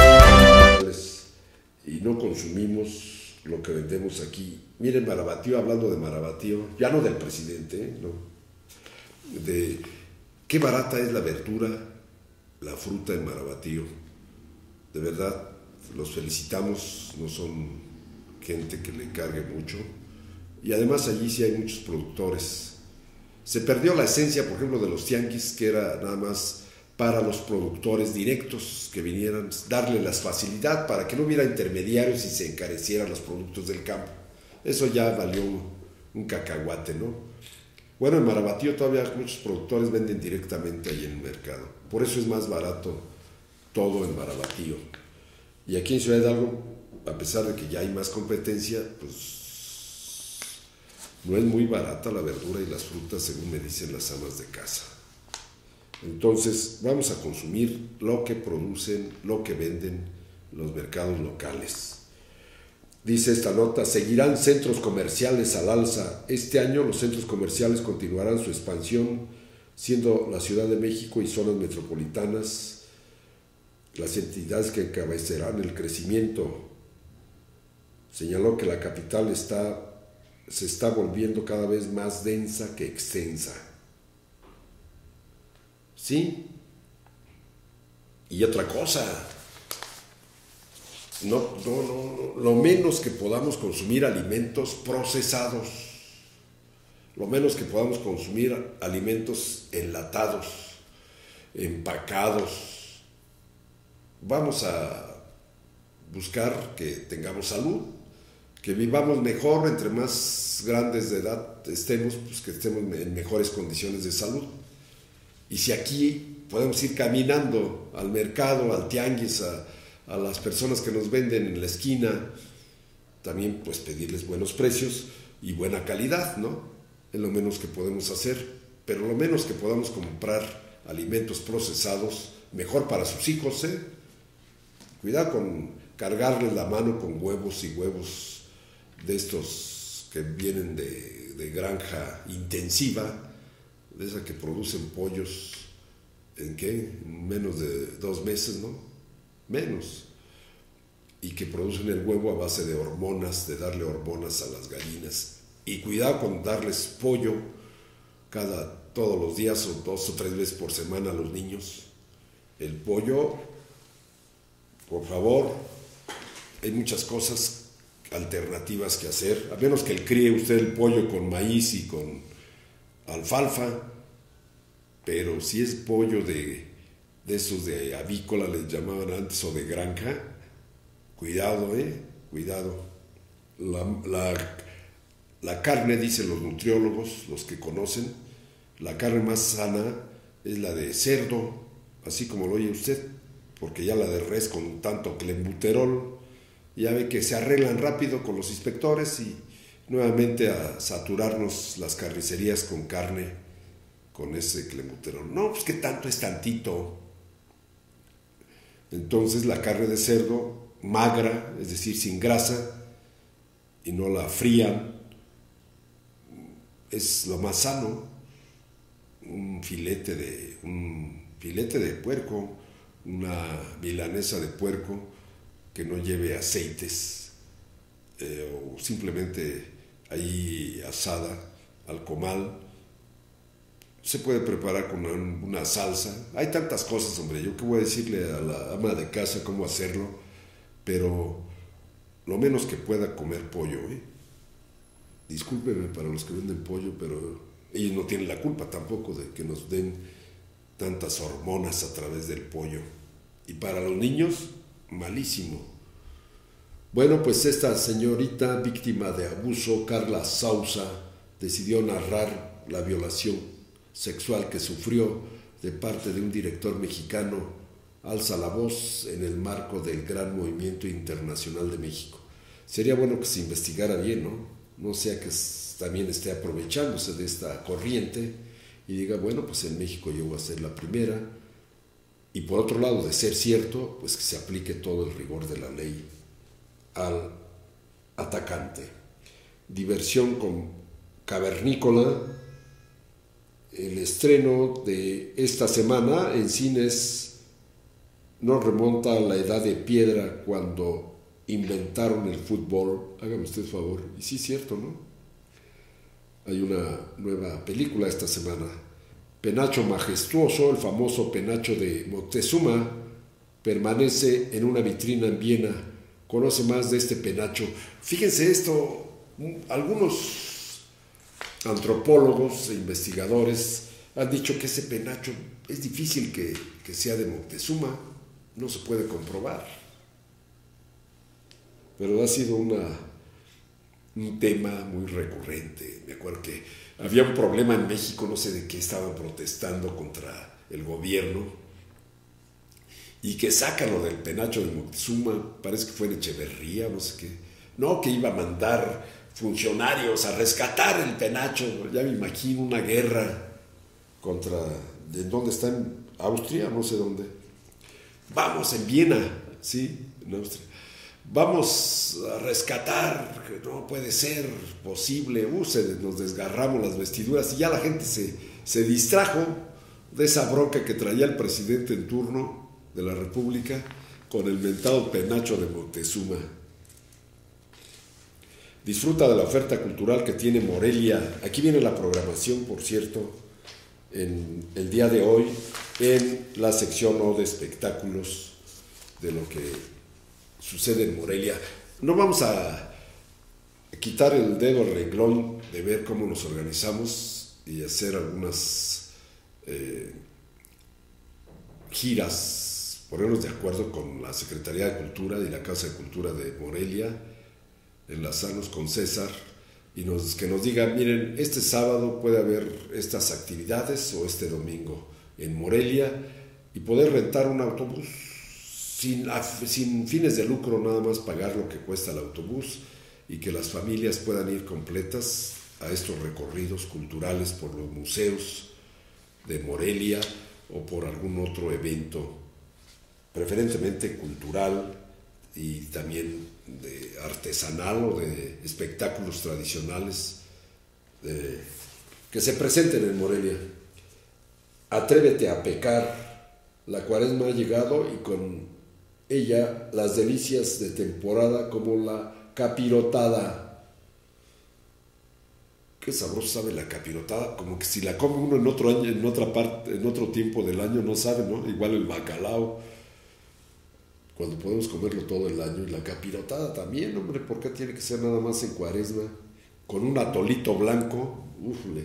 y no consumimos lo que vendemos aquí. Miren, Marabatío, hablando de Marabatío, ya no del presidente, no, de qué barata es la verdura, la fruta en Marabatío. De verdad, los felicitamos, no son gente que le cargue mucho. Y además allí sí hay muchos productores. Se perdió la esencia, por ejemplo, de los tianguis, que era nada más para los productores directos que vinieran, darle la facilidad para que no hubiera intermediarios y se encarecieran los productos del campo. Eso ya valió un cacahuate, ¿no? Bueno, en Marabatío todavía muchos productores venden directamente ahí en el mercado. Por eso es más barato todo en Marabatío. Y aquí en Ciudad Hidalgo, a pesar de que ya hay más competencia, pues no es muy barata la verdura y las frutas, según me dicen las amas de casa. Entonces vamos a consumir lo que producen, lo que venden los mercados locales. Dice esta nota: seguirán centros comerciales al alza. Este año los centros comerciales continuarán su expansión, siendo la Ciudad de México y zonas metropolitanas las entidades que encabezarán el crecimiento. Señaló que la capital se está volviendo cada vez más densa que extensa. ¿Sí? Y otra cosa, lo menos que podamos consumir alimentos procesados, lo menos que podamos consumir alimentos enlatados, empacados. Vamos a buscar que tengamos salud, que vivamos mejor, entre más grandes de edad estemos, pues que estemos en mejores condiciones de salud. Y si aquí podemos ir caminando al mercado, al tianguis, a las personas que nos venden en la esquina, también pues pedirles buenos precios y buena calidad, ¿no? Es lo menos que podemos hacer, pero lo menos que podamos comprar alimentos procesados, mejor para sus hijos, ¿eh? Cuidado con cargarles la mano con huevos y huevos de estos que vienen de granja intensiva, de esa que producen pollos en menos de 2 meses, ¿no? Menos. Y que producen el huevo a base de hormonas, de darle hormonas a las gallinas. Y cuidado con darles pollo todos los días o 2 o 3 veces por semana a los niños. El pollo, por favor, hay muchas cosas alternativas que hacer, a menos que críe usted el pollo con maíz y con alfalfa, pero si es pollo de esos de avícola, les llamaban antes, o de granja, cuidado, cuidado. La carne, dicen los nutriólogos, los que conocen, la carne más sana es la de cerdo, así como lo oye usted, porque ya la de res con tanto clenbuterol, ya ve que se arreglan rápido con los inspectores y nuevamente a saturarnos las carnicerías con carne con ese clenbuterol. No, pues que tanto es tantito. Entonces la carne de cerdo magra, es decir, sin grasa, y no la frían, es lo más sano. Un filete de puerco, una milanesa de puerco que no lleve aceites, o simplemente ahí asada al comal, se puede preparar con una salsa. Hay tantas cosas, hombre, yo qué voy a decirle a la ama de casa cómo hacerlo, pero lo menos que pueda comer pollo, Discúlpenme para los que venden pollo, pero ellos no tienen la culpa tampoco de que nos den tantas hormonas a través del pollo. Y para los niños, malísimo. Bueno, pues esta señorita víctima de abuso, Carla Sousa, decidió narrar la violación sexual que sufrió de parte de un director mexicano. Alza la voz en el marco del gran movimiento internacional de México. Sería bueno que se investigara bien, ¿no? No sea que también esté aprovechándose de esta corriente y diga, bueno, pues en México yo voy a ser la primera. Y por otro lado, de ser cierto, pues que se aplique todo el rigor de la ley al atacante. Diversión con Cavernícola. El estreno de esta semana en cines nos remonta a la edad de piedra, cuando inventaron el fútbol. Hágame usted favor. Y sí es cierto, ¿no? Hay una nueva película esta semana. Penacho Majestuoso, el famoso penacho de Moctezuma, permanece en una vitrina en Viena. Conoce más de este penacho. Fíjense esto, algunos antropólogos e investigadores han dicho que ese penacho es difícil que sea de Moctezuma, no se puede comprobar. Pero ha sido un tema muy recurrente. Me acuerdo que había un problema en México, no sé de qué, estaban protestando contra el gobierno, y que sacan lo del penacho de Moctezuma, parece que fue en Echeverría, no sé qué, no, que iba a mandar funcionarios a rescatar el penacho. Ya me imagino una guerra contra, ¿de dónde está? En Austria, no sé dónde. Vamos, en Viena, sí, en Austria. Vamos a rescatar, que no puede ser posible. Nos desgarramos las vestiduras y ya la gente se distrajo de esa bronca que traía el presidente en turno de la República con el mentado penacho de Moctezuma. Disfruta de la oferta cultural que tiene Morelia. Aquí viene la programación, por cierto, en el día de hoy, en la sección O de espectáculos de lo que sucede en Morelia. No vamos a quitar el dedo al renglón de ver cómo nos organizamos y hacer algunas giras, ponernos de acuerdo con la Secretaría de Cultura y la Casa de Cultura de Morelia, enlazarnos con César y que nos diga, miren, este sábado puede haber estas actividades o este domingo en Morelia, y poder rentar un autobús sin fines de lucro, nada más pagar lo que cuesta el autobús, y que las familias puedan ir completas a estos recorridos culturales por los museos de Morelia o por algún otro evento, preferentemente cultural y también de artesanal o de espectáculos tradicionales que se presenten en Morelia. Atrévete a pecar. La Cuaresma ha llegado y con ella las delicias de temporada como la capirotada. Qué sabroso sabe la capirotada, como que si la come uno en otro año, en otra parte, en otro tiempo del año no sabe, ¿no? Igual el bacalao, cuando podemos comerlo todo el año. Y la capirotada también, hombre, ¿por qué tiene que ser nada más en Cuaresma? Con un atolito blanco, ufle.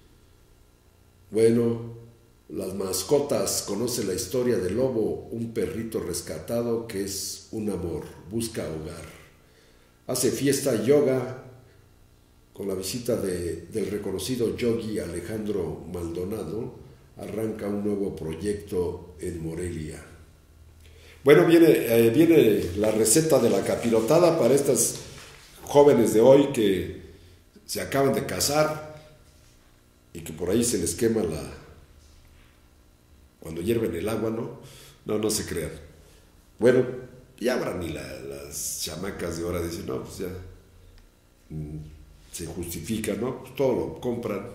Bueno, las mascotas. Conoce la historia de Lobo, un perrito rescatado que es un amor, busca hogar. Hace fiesta y yoga con la visita del reconocido yogi Alejandro Maldonado arranca un nuevo proyecto en Morelia. Bueno, viene la receta de la capirotada para estas jóvenes de hoy que se acaban de casar y que por ahí se les quema cuando hierven el agua, ¿no? No se crean. Bueno, ya habrá ni las chamacas de ahora dicen, no, pues ya se justifica, ¿no? Pues todo lo compran.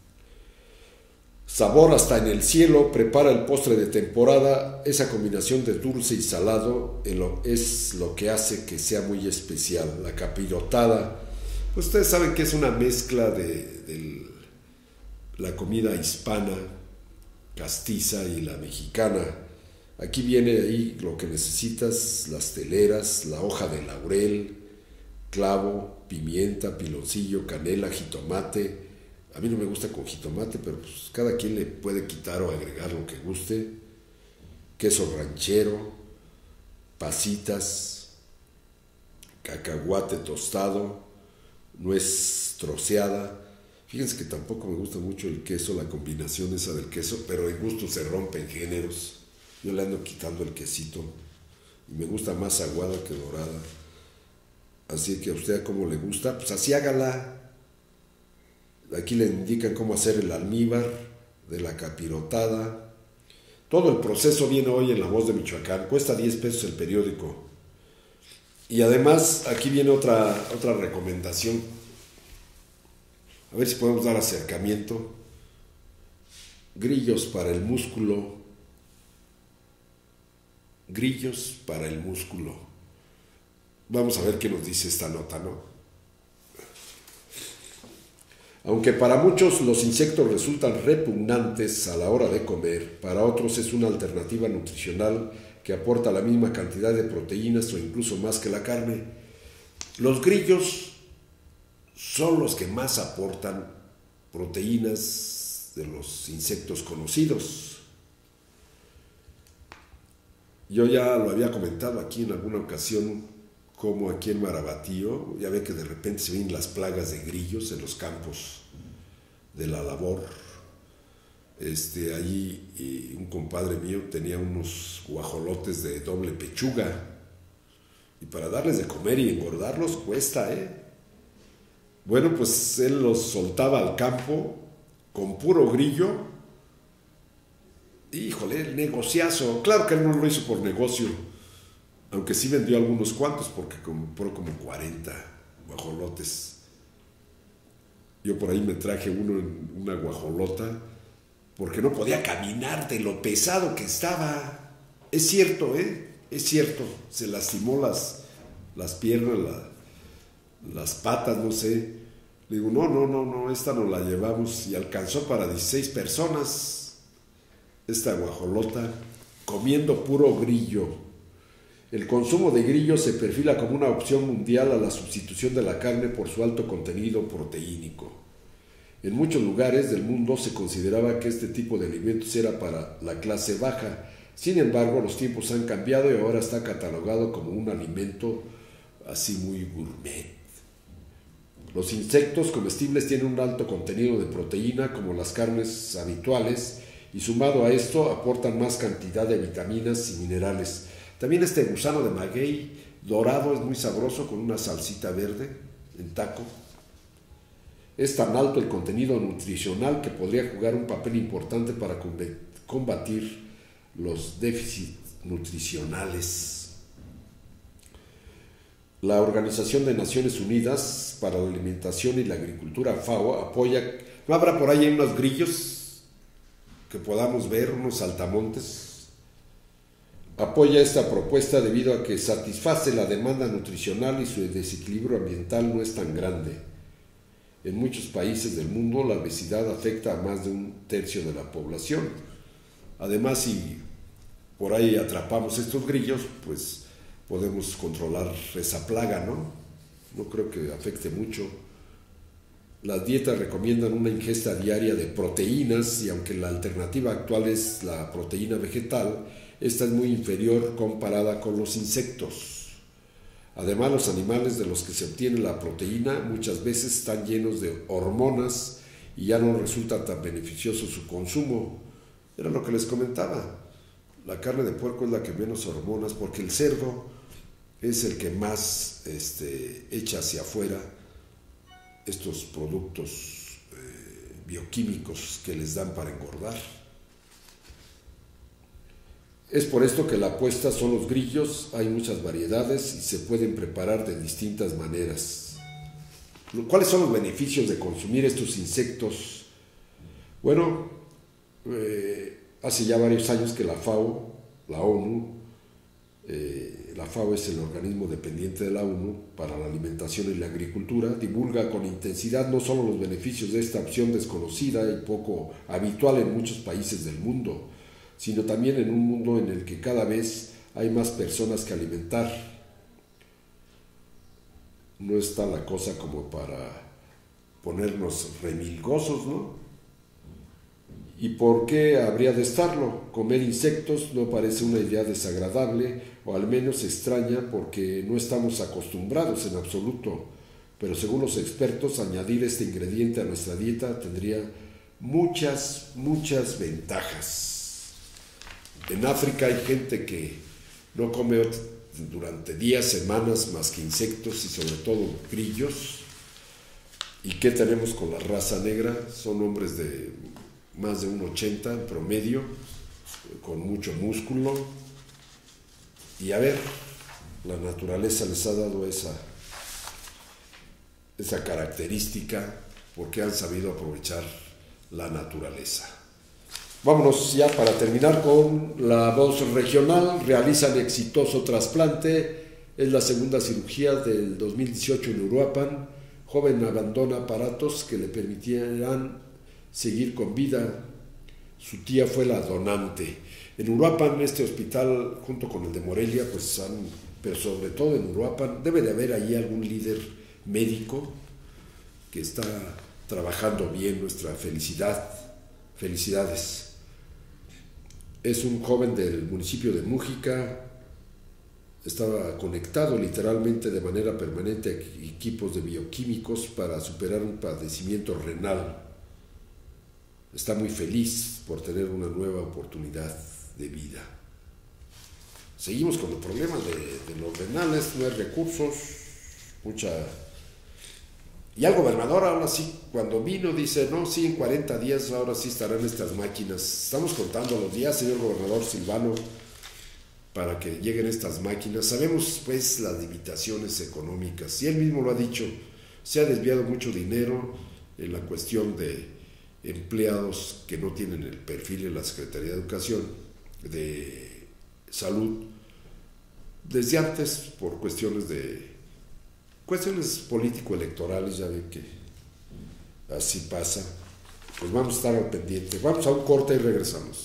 Sabor hasta en el cielo, prepara el postre de temporada. Esa combinación de dulce y salado es lo que hace que sea muy especial. La capirotada, pues ustedes saben que es una mezcla de la comida hispana, castiza y la mexicana. Aquí viene ahí lo que necesitas: las teleras, la hoja de laurel, clavo, pimienta, piloncillo, canela, jitomate. A mí no me gusta con jitomate, pero pues cada quien le puede quitar o agregar lo que guste. Queso ranchero, pasitas, cacahuate tostado, nuez troceada. Fíjense que tampoco me gusta mucho el queso, la combinación esa del queso, pero el gusto se rompe en géneros. Yo le ando quitando el quesito y me gusta más aguada que dorada. Así que a usted, ¿cómo le gusta? Pues así hágala. Aquí le indican cómo hacer el almíbar de la capirotada. Todo el proceso viene hoy en La Voz de Michoacán. Cuesta 10 pesos el periódico. Y además aquí viene otra recomendación. A ver si podemos dar acercamiento. Grillos para el músculo. Grillos para el músculo. Vamos a ver qué nos dice esta nota, ¿no? Aunque para muchos los insectos resultan repugnantes a la hora de comer, para otros es una alternativa nutricional que aporta la misma cantidad de proteínas o incluso más que la carne. Los grillos son los que más aportan proteínas de los insectos conocidos. Yo ya lo había comentado aquí en alguna ocasión, como aquí en Marabatío, ya ve que de repente se ven las plagas de grillos en los campos de la labor. Allí un compadre mío tenía unos guajolotes de doble pechuga, y para darles de comer y engordarlos cuesta, Bueno, pues él los soltaba al campo con puro grillo. Híjole, el negociazo. Claro que él no lo hizo por negocio, aunque sí vendió algunos cuantos, porque compró como 40 guajolotes. Yo por ahí me traje uno en una guajolota, porque no podía caminar de lo pesado que estaba. Es cierto, es cierto. Se lastimó las piernas, las patas, no sé. Le digo, no, esta no la llevamos. Y alcanzó para 16 personas esta guajolota, comiendo puro grillo. El consumo de grillo se perfila como una opción mundial a la sustitución de la carne por su alto contenido proteínico. En muchos lugares del mundo se consideraba que este tipo de alimentos era para la clase baja. Sin embargo, los tiempos han cambiado y ahora está catalogado como un alimento así muy gourmet. Los insectos comestibles tienen un alto contenido de proteína como las carnes habituales, y sumado a esto aportan más cantidad de vitaminas y minerales. También este gusano de maguey dorado es muy sabroso con una salsita verde en taco. Es tan alto el contenido nutricional que podría jugar un papel importante para combatir los déficits nutricionales. La Organización de Naciones Unidas para la Alimentación y la Agricultura, FAO, apoya. ¿No habrá por ahí unos grillos que podamos ver, unos saltamontes? Apoya esta propuesta debido a que satisface la demanda nutricional y su desequilibrio ambiental no es tan grande. En muchos países del mundo la obesidad afecta a más de 1/3 de la población. Además, si por ahí atrapamos estos grillos, pues podemos controlar esa plaga, ¿no? No creo que afecte mucho. Las dietas recomiendan una ingesta diaria de proteínas, y aunque la alternativa actual es la proteína vegetal, esta es muy inferior comparada con los insectos. Además, los animales de los que se obtiene la proteína muchas veces están llenos de hormonas y ya no resulta tan beneficioso su consumo. Era lo que les comentaba. La carne de puerco es la que menos hormonas, porque el cerdo es el que más echa hacia afuera estos productos bioquímicos que les dan para engordar. Es por esto que la apuesta son los grillos. Hay muchas variedades y se pueden preparar de distintas maneras. ¿Cuáles son los beneficios de consumir estos insectos? Bueno, hace ya varios años que la FAO, la ONU, la FAO es el organismo dependiente de la ONU para la alimentación y la agricultura, divulga con intensidad no solo los beneficios de esta opción desconocida y poco habitual en muchos países del mundo, sino también en un mundo en el que cada vez hay más personas que alimentar. No está la cosa como para ponernos remilgosos, ¿no? ¿Y por qué habría de estarlo? Comer insectos no parece una idea desagradable, o al menos extraña, porque no estamos acostumbrados en absoluto. Pero según los expertos, añadir este ingrediente a nuestra dieta tendría muchas ventajas. En África hay gente que no come durante días, semanas, más que insectos y sobre todo grillos. ¿Y qué tenemos con la raza negra? Son hombres de más de 1,80 en promedio, con mucho músculo. Y a ver, la naturaleza les ha dado esa característica porque han sabido aprovechar la naturaleza. Vámonos ya para terminar con la voz regional. Realizan exitoso trasplante. Es la segunda cirugía del 2018 en Uruapan. Joven abandona aparatos que le permitirán seguir con vida. Su tía fue la donante. En Uruapan, este hospital, junto con el de Morelia, pero sobre todo en Uruapan, debe de haber ahí algún líder médico que está trabajando bien. Nuestra felicidad. Felicidades. Es un joven del municipio de Mújica. Estaba conectado literalmente de manera permanente a equipos de bioquímicos para superar un padecimiento renal. Está muy feliz por tener una nueva oportunidad de vida. Seguimos con el problema de los renales, no hay recursos, Y el gobernador ahora sí, cuando vino, dice, no, sí, en 40 días ahora sí estarán estas máquinas. Estamos contando los días, señor gobernador Silvano, para que lleguen estas máquinas. Sabemos, pues, las limitaciones económicas, y él mismo lo ha dicho, se ha desviado mucho dinero en la cuestión de empleados que no tienen el perfil en la Secretaría de Educación, de Salud, desde antes por cuestiones político-electorales. Ya ven que así pasa. Pues vamos a estar al pendiente. Vamos a un corte y regresamos.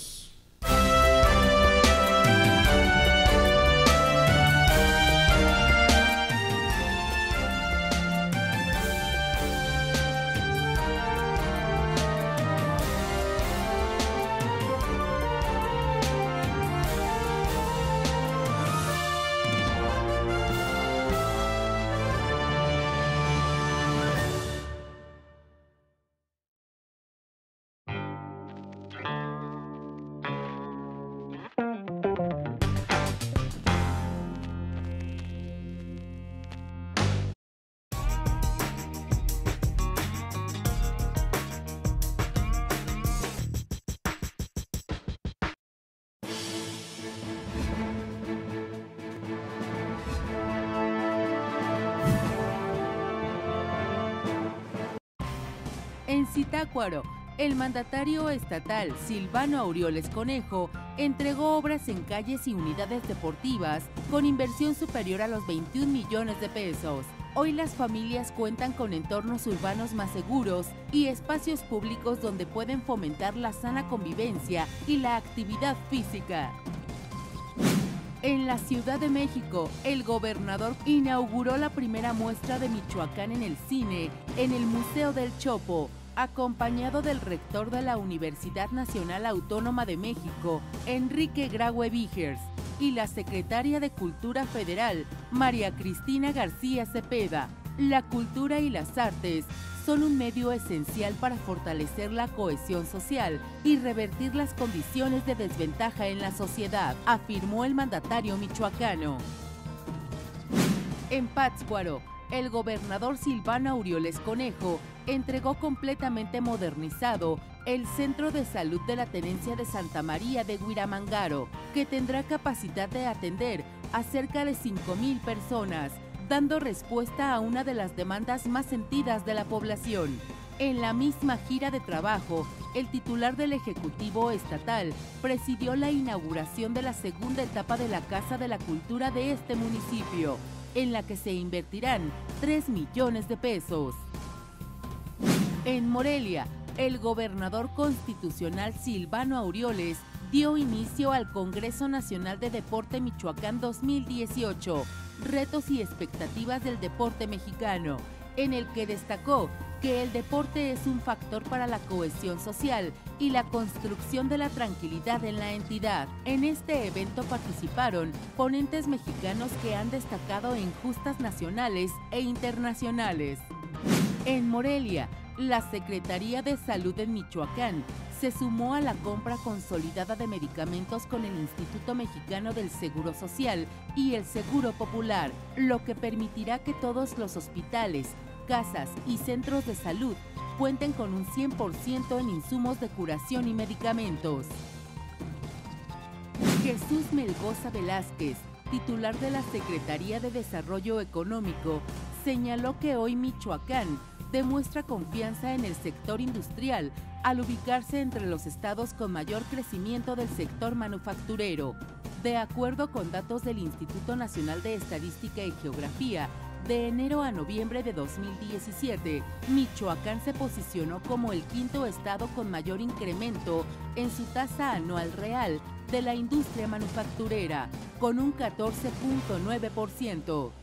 En Zitácuaro, el mandatario estatal Silvano Aureoles Conejo entregó obras en calles y unidades deportivas con inversión superior a los 21 millones de pesos. Hoy las familias cuentan con entornos urbanos más seguros y espacios públicos donde pueden fomentar la sana convivencia y la actividad física. En la Ciudad de México, el gobernador inauguró la primera muestra de Michoacán en el cine en el Museo del Chopo, acompañado del rector de la Universidad Nacional Autónoma de México, Enrique Graue Vigers, y la secretaria de Cultura Federal, María Cristina García Cepeda. La cultura y las artes son un medio esencial para fortalecer la cohesión social y revertir las condiciones de desventaja en la sociedad, afirmó el mandatario michoacano. En Pátzcuaro, el gobernador Silvano Aureoles Conejo entregó completamente modernizado el Centro de Salud de la Tenencia de Santa María de Huiramangaro, que tendrá capacidad de atender a cerca de 5,000 personas, dando respuesta a una de las demandas más sentidas de la población. En la misma gira de trabajo, el titular del Ejecutivo Estatal presidió la inauguración de la segunda etapa de la Casa de la Cultura de este municipio, en la que se invertirán 3 millones de pesos. En Morelia, el gobernador constitucional Silvano Aureoles dio inicio al Congreso Nacional de Deporte Michoacán 2018, Retos y expectativas del deporte mexicano, en el que destacó que el deporte es un factor para la cohesión social y la construcción de la tranquilidad en la entidad. En este evento participaron ponentes mexicanos que han destacado en justas nacionales e internacionales. En Morelia, la Secretaría de Salud en Michoacán se sumó a la compra consolidada de medicamentos con el Instituto Mexicano del Seguro Social y el Seguro Popular, lo que permitirá que todos los hospitales, casas y centros de salud cuenten con un 100% en insumos de curación y medicamentos. Jesús Melgoza Velázquez, titular de la Secretaría de Desarrollo Económico, señaló que hoy Michoacán demuestra confianza en el sector industrial al ubicarse entre los estados con mayor crecimiento del sector manufacturero. De acuerdo con datos del Instituto Nacional de Estadística y Geografía, de enero a noviembre de 2017, Michoacán se posicionó como el quinto estado con mayor incremento en su tasa anual real de la industria manufacturera, con un 14.9%.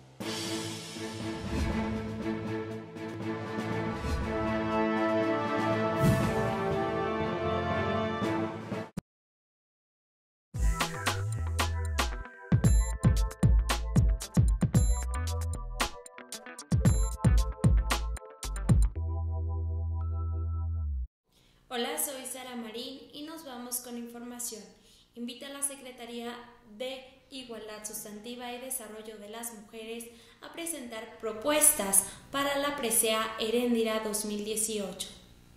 Hola, soy Sara Marín y nos vamos con información. Invita a la Secretaría de Igualdad Sustantiva y Desarrollo de las Mujeres a presentar propuestas para la presea Heréndira 2018.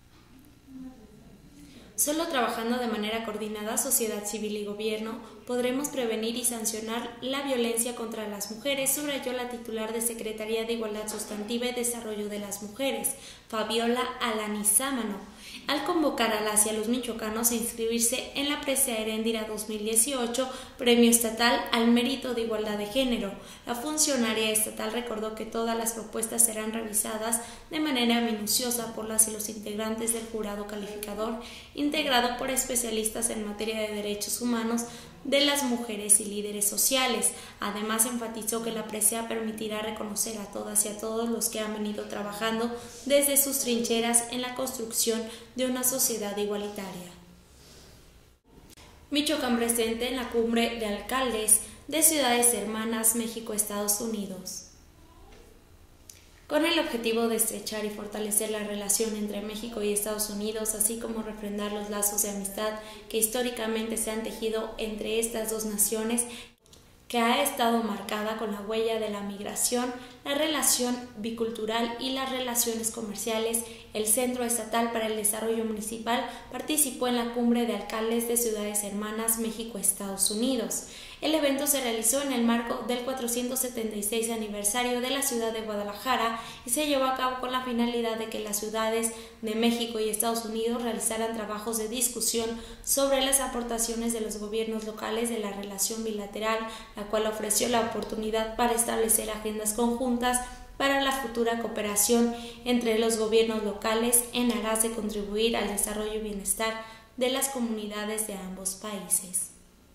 Solo trabajando de manera coordinada, sociedad civil y gobierno, podremos prevenir y sancionar la violencia contra las mujeres, subrayó la titular de Secretaría de Igualdad Sustantiva y Desarrollo de las Mujeres, Fabiola Alanizámano, al convocar a las y a los michoacanos a inscribirse en la presea Heréndira 2018, Premio Estatal al Mérito de Igualdad de Género. La funcionaria estatal recordó que todas las propuestas serán revisadas de manera minuciosa por las y los integrantes del jurado calificador, integrado por especialistas en materia de derechos humanos de las mujeres y líderes sociales. Además, enfatizó que la presea permitirá reconocer a todas y a todos los que han venido trabajando desde sus trincheras en la construcción de una sociedad igualitaria. Michoacán presente en la cumbre de alcaldes de ciudades hermanas México-Estados Unidos. Con el objetivo de estrechar y fortalecer la relación entre México y Estados Unidos, así como refrendar los lazos de amistad que históricamente se han tejido entre estas dos naciones, que ha estado marcada con la huella de la migración, la relación bicultural y las relaciones comerciales, el Centro Estatal para el Desarrollo Municipal participó en la cumbre de alcaldes de ciudades hermanas México-Estados Unidos. El evento se realizó en el marco del 476 aniversario de la ciudad de Guadalajara y se llevó a cabo con la finalidad de que las ciudades de México y Estados Unidos realizaran trabajos de discusión sobre las aportaciones de los gobiernos locales de la relación bilateral, la cual ofreció la oportunidad para establecer agendas conjuntas para la futura cooperación entre los gobiernos locales en aras de contribuir al desarrollo y bienestar de las comunidades de ambos países.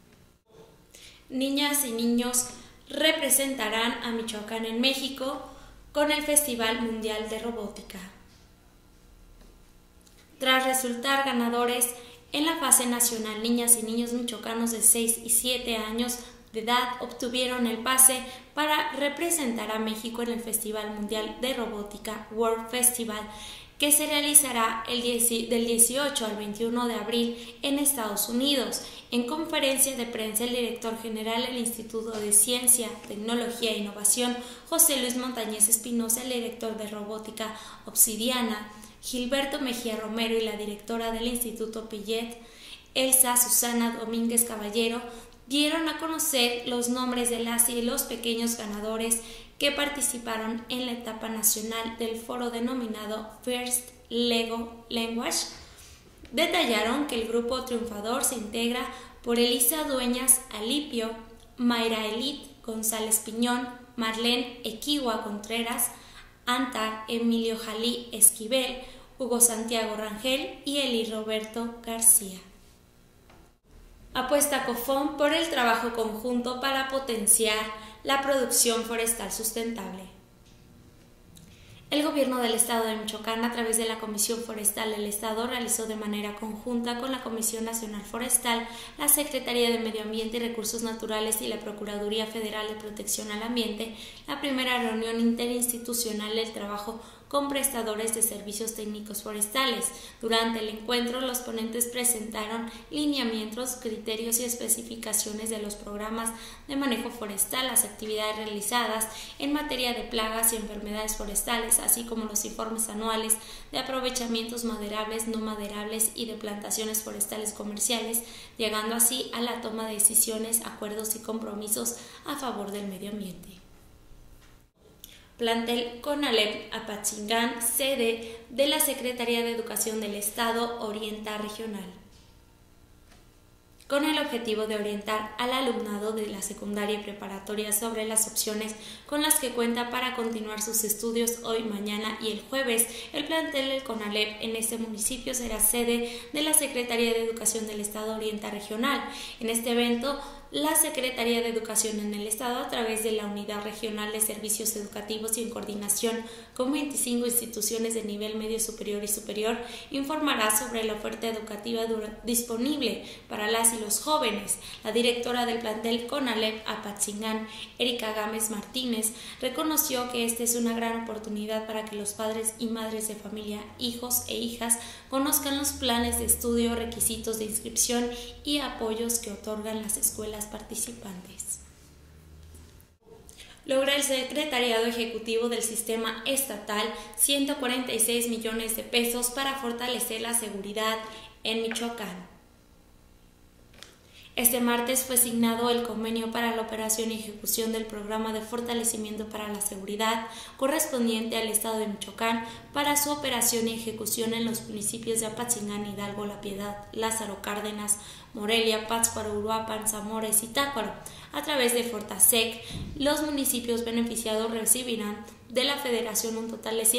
Niñas y niños representarán a Michoacán en México con el Festival Mundial de Robótica. Tras resultar ganadores en la fase nacional, niñas y niños michoacanos de 6 y 7 años de edad obtuvieron el pase para representar a México en el Festival Mundial de Robótica World Festival, que se realizará del 18 al 21 de abril en Estados Unidos. En conferencia de prensa, el director general del Instituto de Ciencia, Tecnología e Innovación, José Luis Montañez Espinosa, el director de Robótica Obsidiana, Gilberto Mejía Romero, y la directora del Instituto Pillet, Elsa Susana Domínguez Caballero, dieron a conocer los nombres de las y los pequeños ganadores que participaron en la etapa nacional del foro denominado First Lego Language. Detallaron que el grupo triunfador se integra por Elisa Dueñas Alipio, Mayra Elit González Piñón, Marlene Equigua Contreras, Antar Emilio Jalí Esquivel, Hugo Santiago Rangel y Eli Roberto García. Apuesta COFON por el trabajo conjunto para potenciar la producción forestal sustentable. El Gobierno del Estado de Michoacán, a través de la Comisión Forestal del Estado, realizó de manera conjunta con la Comisión Nacional Forestal, la Secretaría de Medio Ambiente y Recursos Naturales y la Procuraduría Federal de Protección al Ambiente la primera reunión interinstitucional del trabajo con prestadores de servicios técnicos forestales. Durante el encuentro, los ponentes presentaron lineamientos, criterios y especificaciones de los programas de manejo forestal, las actividades realizadas en materia de plagas y enfermedades forestales, así como los informes anuales de aprovechamientos maderables, no maderables y de plantaciones forestales comerciales, llegando así a la toma de decisiones, acuerdos y compromisos a favor del medio ambiente. Plantel CONALEP Apatzingán, sede de la Secretaría de Educación del Estado, orienta regional. Con el objetivo de orientar al alumnado de la secundaria y preparatoria sobre las opciones con las que cuenta para continuar sus estudios hoy, mañana y el jueves, el plantel del CONALEP en este municipio será sede de la Secretaría de Educación del Estado, orienta regional. En este evento, la Secretaría de Educación en el Estado, a través de la Unidad Regional de Servicios Educativos y en coordinación con 25 instituciones de nivel medio superior y superior, informará sobre la oferta educativa disponible para las y los jóvenes. La directora del plantel CONALEP Apatzingán, Erika Gámez Martínez, reconoció que esta es una gran oportunidad para que los padres y madres de familia, hijos e hijas conozcan los planes de estudio, requisitos de inscripción y apoyos que otorgan las escuelas participantes. Logra el Secretariado Ejecutivo del Sistema Estatal 146 millones de pesos para fortalecer la seguridad en Michoacán. Este martes fue signado el convenio para la operación y ejecución del programa de fortalecimiento para la seguridad correspondiente al Estado de Michoacán para su operación y ejecución en los municipios de Apatzingán, Hidalgo, La Piedad, Lázaro Cárdenas, Morelia, Pátzcuaro, Uruapan, Zamora y Zitácuaro. A través de Fortasec, los municipios beneficiados recibirán de la Federación un total de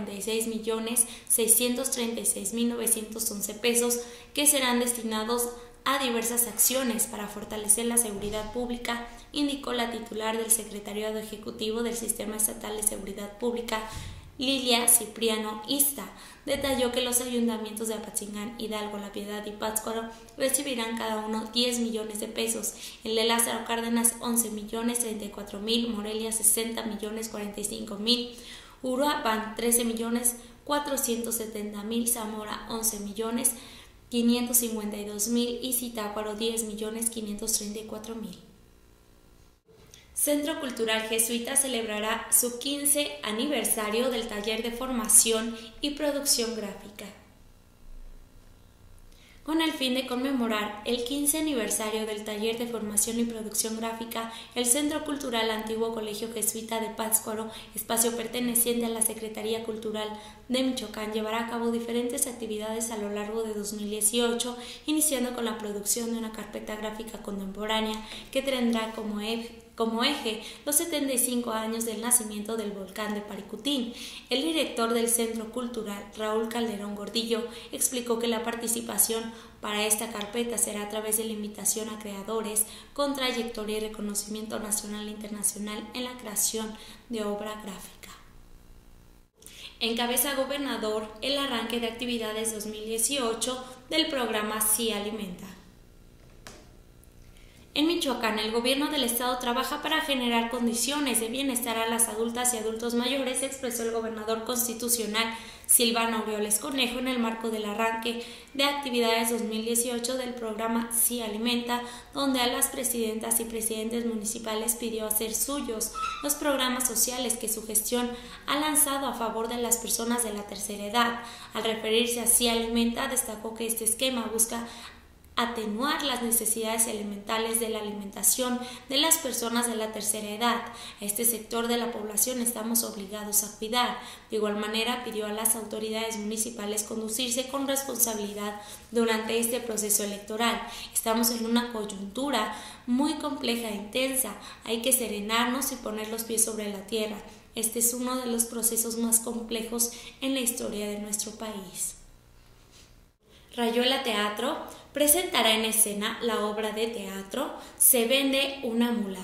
146.636.911 pesos que serán destinados a diversas acciones para fortalecer la seguridad pública, indicó la titular del Secretariado Ejecutivo del Sistema Estatal de Seguridad Pública, Lilia Cipriano Ista. Detalló que los ayuntamientos de Apatzingán, Hidalgo, La Piedad y Pátzcuaro recibirán cada uno 10 millones de pesos, el de Lázaro Cárdenas 11 millones 34 mil, Morelia 60 millones 45 mil, Uruapan 13 millones 470 mil, Zamora 11 millones 552.000 y Zitácuaro 10.534.000. Centro Cultural Jesuita celebrará su 15 aniversario del taller de formación y producción gráfica. Con el fin de conmemorar el 15 aniversario del taller de formación y producción gráfica, el Centro Cultural Antiguo Colegio Jesuita de Pátzcuaro, espacio perteneciente a la Secretaría Cultural de Michoacán, llevará a cabo diferentes actividades a lo largo de 2018, iniciando con la producción de una carpeta gráfica contemporánea que tendrá como eje los 75 años del nacimiento del volcán de Paricutín. El director del Centro Cultural, Raúl Calderón Gordillo, explicó que la participación para esta carpeta será a través de la invitación a creadores con trayectoria y reconocimiento nacional e internacional en la creación de obra gráfica. Encabeza gobernador el arranque de actividades 2018 del programa Sí Alimenta. En Michoacán, el gobierno del estado trabaja para generar condiciones de bienestar a las adultas y adultos mayores, expresó el gobernador constitucional Silvano Aureoles Conejo en el marco del arranque de actividades 2018 del programa Sí Alimenta, donde a las presidentas y presidentes municipales pidió hacer suyos los programas sociales que su gestión ha lanzado a favor de las personas de la tercera edad. Al referirse a Sí Alimenta, destacó que este esquema busca atenuar las necesidades elementales de la alimentación de las personas de la tercera edad. A este sector de la población estamos obligados a cuidar. De igual manera, pidió a las autoridades municipales conducirse con responsabilidad durante este proceso electoral. Estamos en una coyuntura muy compleja e intensa. Hay que serenarnos y poner los pies sobre la tierra. Este es uno de los procesos más complejos en la historia de nuestro país. Rayuela Teatro presentará en escena la obra de teatro Se vende una mula.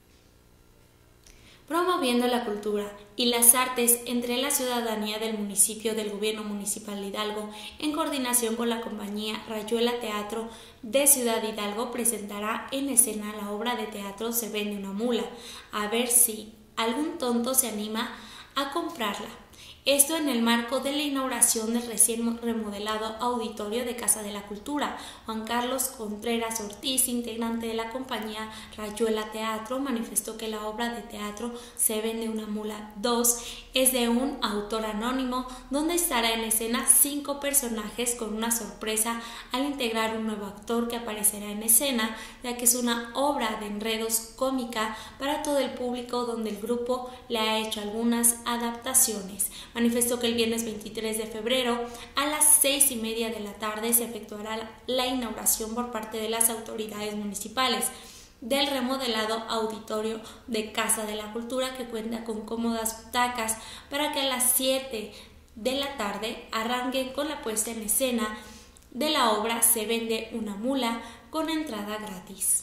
Promoviendo la cultura y las artes entre la ciudadanía del municipio del Gobierno Municipal de Hidalgo, en coordinación con la compañía Rayuela Teatro de Ciudad Hidalgo, presentará en escena la obra de teatro Se vende una mula. A ver si algún tonto se anima a comprarla. Esto en el marco de la inauguración del recién remodelado auditorio de Casa de la Cultura. Juan Carlos Contreras Ortiz, integrante de la compañía Rayuela Teatro, manifestó que la obra de teatro Se vende una mula 2 es de un autor anónimo, donde estará en escena 5 personajes con una sorpresa al integrar un nuevo actor que aparecerá en escena, ya que es una obra de enredos cómica para todo el público, donde el grupo le ha hecho algunas adaptaciones. Manifestó que el viernes 23 de febrero a las 6:30 de la tarde se efectuará la inauguración por parte de las autoridades municipales del remodelado auditorio de Casa de la Cultura, que cuenta con cómodas butacas para que a las 7 de la tarde arranquen con la puesta en escena de la obra Se vende una mula, con entrada gratis.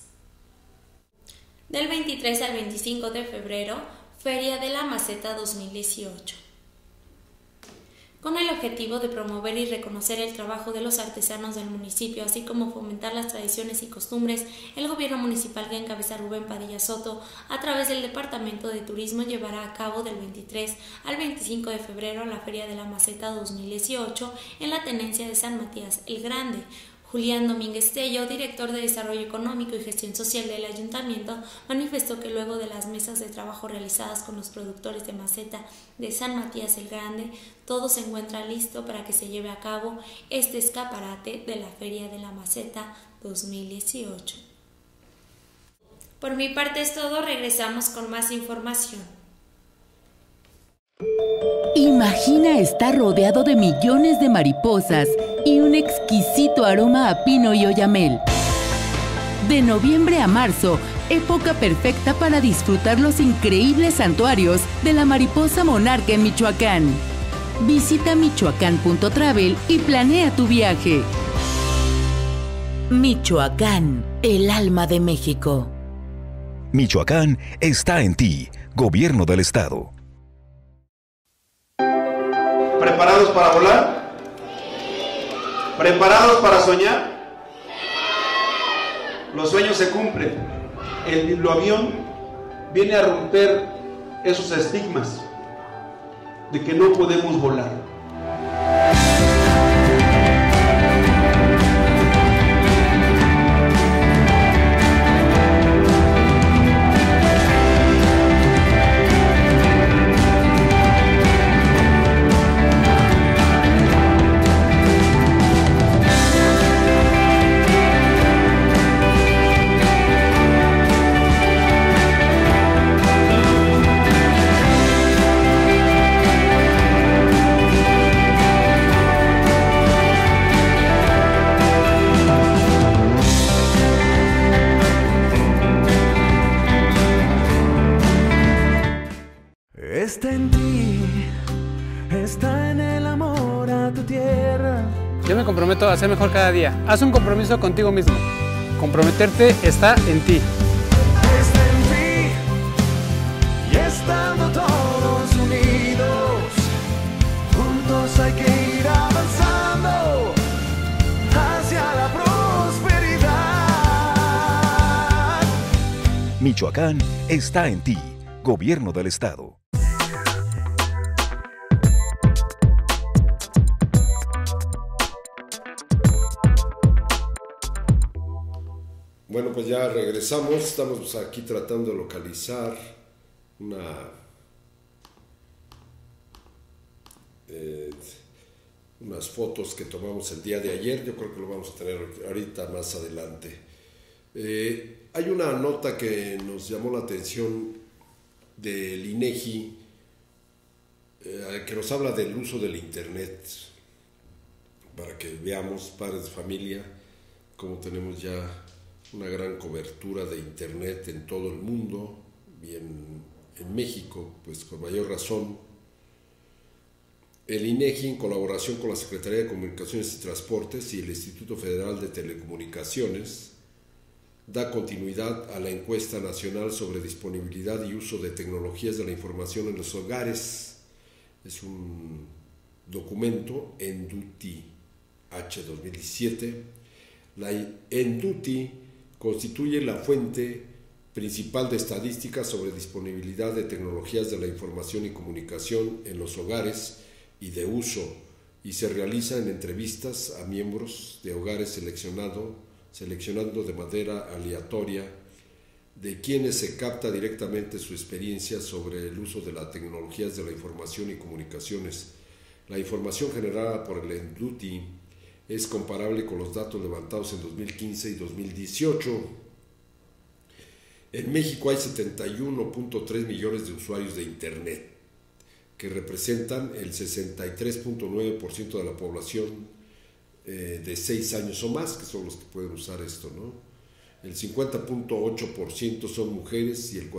Del 23 al 25 de febrero, Feria de la Maceta 2018. Con el objetivo de promover y reconocer el trabajo de los artesanos del municipio, así como fomentar las tradiciones y costumbres, el gobierno municipal, que encabeza Rubén Padilla Soto, a través del Departamento de Turismo, llevará a cabo del 23 al 25 de febrero la Feria de la Maceta 2018 en la tenencia de San Matías el Grande. Julián Domínguez Tello, director de Desarrollo Económico y Gestión Social del Ayuntamiento, manifestó que luego de las mesas de trabajo realizadas con los productores de maceta de San Matías el Grande, todo se encuentra listo para que se lleve a cabo este escaparate de la Feria de la Maceta 2018. Por mi parte es todo, regresamos con más información. Imagina estar rodeado de millones de mariposas y un exquisito aroma a pino y oyamel. De noviembre a marzo, época perfecta para disfrutar los increíbles santuarios de la mariposa monarca en Michoacán. Visita michoacán.travel y planea tu viaje. Michoacán, el alma de México. Michoacán está en ti, Gobierno del Estado. ¿Preparados para volar? ¿Preparados para soñar? Los sueños se cumplen. El biblioavión viene a romper esos estigmas de que no podemos volar. Está en ti, está en el amor a tu tierra. Yo me comprometo a ser mejor cada día. Haz un compromiso contigo mismo. Comprometerte está en ti. Está en ti, y estando todos unidos, juntos hay que ir avanzando hacia la prosperidad. Michoacán está en ti, Gobierno del Estado. Bueno, pues ya regresamos, estamos aquí tratando de localizar unas fotos que tomamos el día de ayer. Yo creo que lo vamos a tener ahorita más adelante. Hay una nota que nos llamó la atención del INEGI, que nos habla del uso del Internet, para que veamos, padres de familia, cómo tenemos ya una gran cobertura de Internet en todo el mundo, y en México, pues con mayor razón. El INEGI, en colaboración con la Secretaría de Comunicaciones y Transportes y el Instituto Federal de Telecomunicaciones, da continuidad a la encuesta nacional sobre disponibilidad y uso de tecnologías de la información en los hogares. Es un documento, ENDUTI H 2017. La ENDUTI constituye la fuente principal de estadísticas sobre disponibilidad de tecnologías de la información y comunicación en los hogares y de uso, y se realiza en entrevistas a miembros de hogares seleccionando de manera aleatoria de quienes se capta directamente su experiencia sobre el uso de las tecnologías de la información y comunicaciones. La información generada por el ENDUTI es comparable con los datos levantados en 2015 y 2018. En México hay 71.3 millones de usuarios de Internet, que representan el 63.9% de la población de 6 años o más, que son los que pueden usar esto, ¿no? El 50.8% son mujeres y el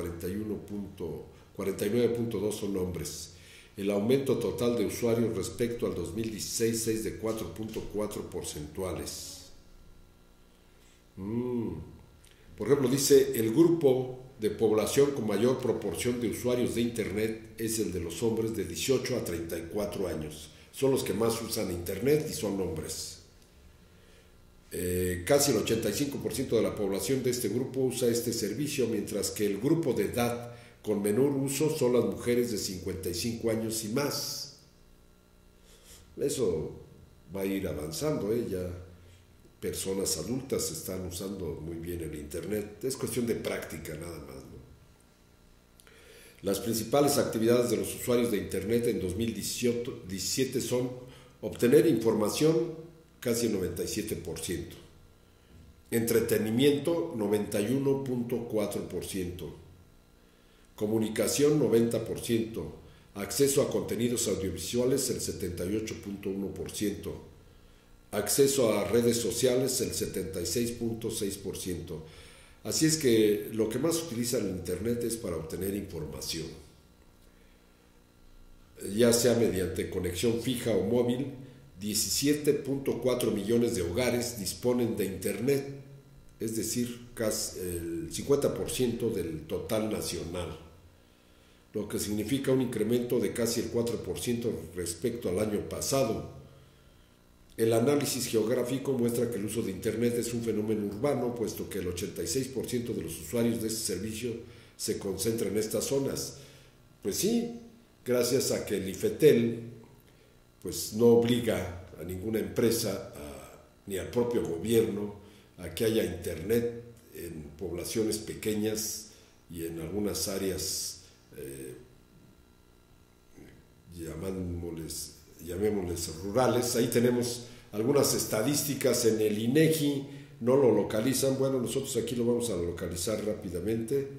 49.2% son hombres. El aumento total de usuarios respecto al 2016 es de 4.4 porcentuales. Por ejemplo, dice, el grupo de población con mayor proporción de usuarios de Internet es el de los hombres de 18 a 34 años. Son los que más usan Internet y son hombres. Casi el 85% de la población de este grupo usa este servicio, mientras que el grupo de edad con menor uso son las mujeres de 55 años y más. Eso va a ir avanzando, ya personas adultas están usando muy bien el Internet. Es cuestión de práctica nada más, ¿no? Las principales actividades de los usuarios de Internet en 2017 son obtener información, casi el 97%, entretenimiento, 91.4%, comunicación, 90%, acceso a contenidos audiovisuales, el 78.1%, acceso a redes sociales, el 76.6%. Así es que lo que más utiliza el Internet es para obtener información, ya sea mediante conexión fija o móvil. 17.4 millones de hogares disponen de Internet, es decir, casi el 50% del total nacional, lo que significa un incremento de casi el 4% respecto al año pasado. El análisis geográfico muestra que el uso de Internet es un fenómeno urbano, puesto que el 86% de los usuarios de este servicio se concentra en estas zonas. Pues sí, gracias a que el IFETEL pues no obliga a ninguna empresa ni al propio gobierno a que haya Internet en poblaciones pequeñas y en algunas áreas, llamémosles rurales. Ahí tenemos algunas estadísticas en el INEGI, no lo localizan. Bueno, nosotros aquí lo vamos a localizar rápidamente.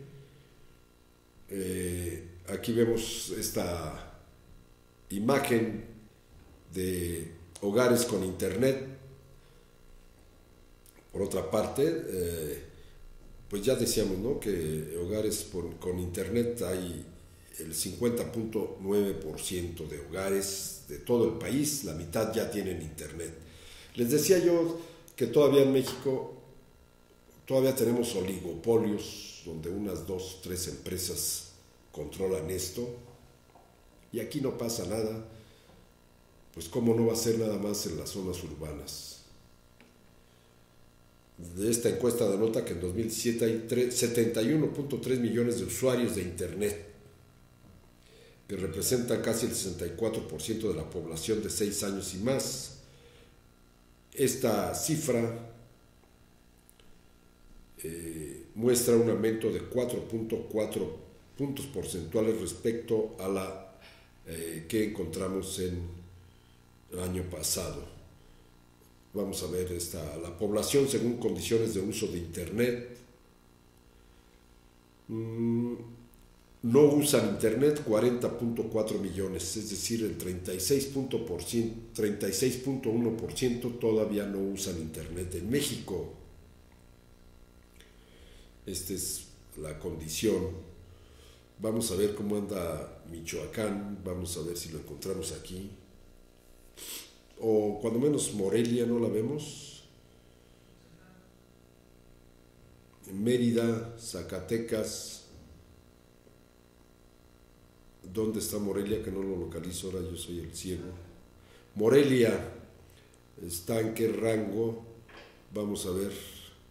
Aquí vemos esta imagen de hogares con Internet. Por otra parte, pues ya decíamos, ¿no?, que hogares con Internet hay el 50.9% de hogares de todo el país, la mitad ya tienen Internet. Les decía yo que todavía en México todavía tenemos oligopolios donde unas 2, 3 empresas controlan esto, y aquí no pasa nada. Pues cómo no va a ser nada más en las zonas urbanas. de esta encuesta denota que en 2017 hay 71.3 millones de usuarios de Internet, que representan casi el 64% de la población de 6 años y más. Esta cifra muestra un aumento de 4.4 puntos porcentuales respecto a la que encontramos en el año pasado. Vamos a ver la población según condiciones de uso de Internet. No usan Internet 40.4 millones, es decir, el 36.1% todavía no usan Internet en México. Esta es la condición. Vamos a ver cómo anda Michoacán, vamos a ver si lo encontramos aquí. O cuando menos Morelia, ¿no la vemos? Mérida, Zacatecas. ¿Dónde está Morelia? Que no lo localizo, ahora yo soy el ciego. Morelia, ¿está en qué rango? Vamos a ver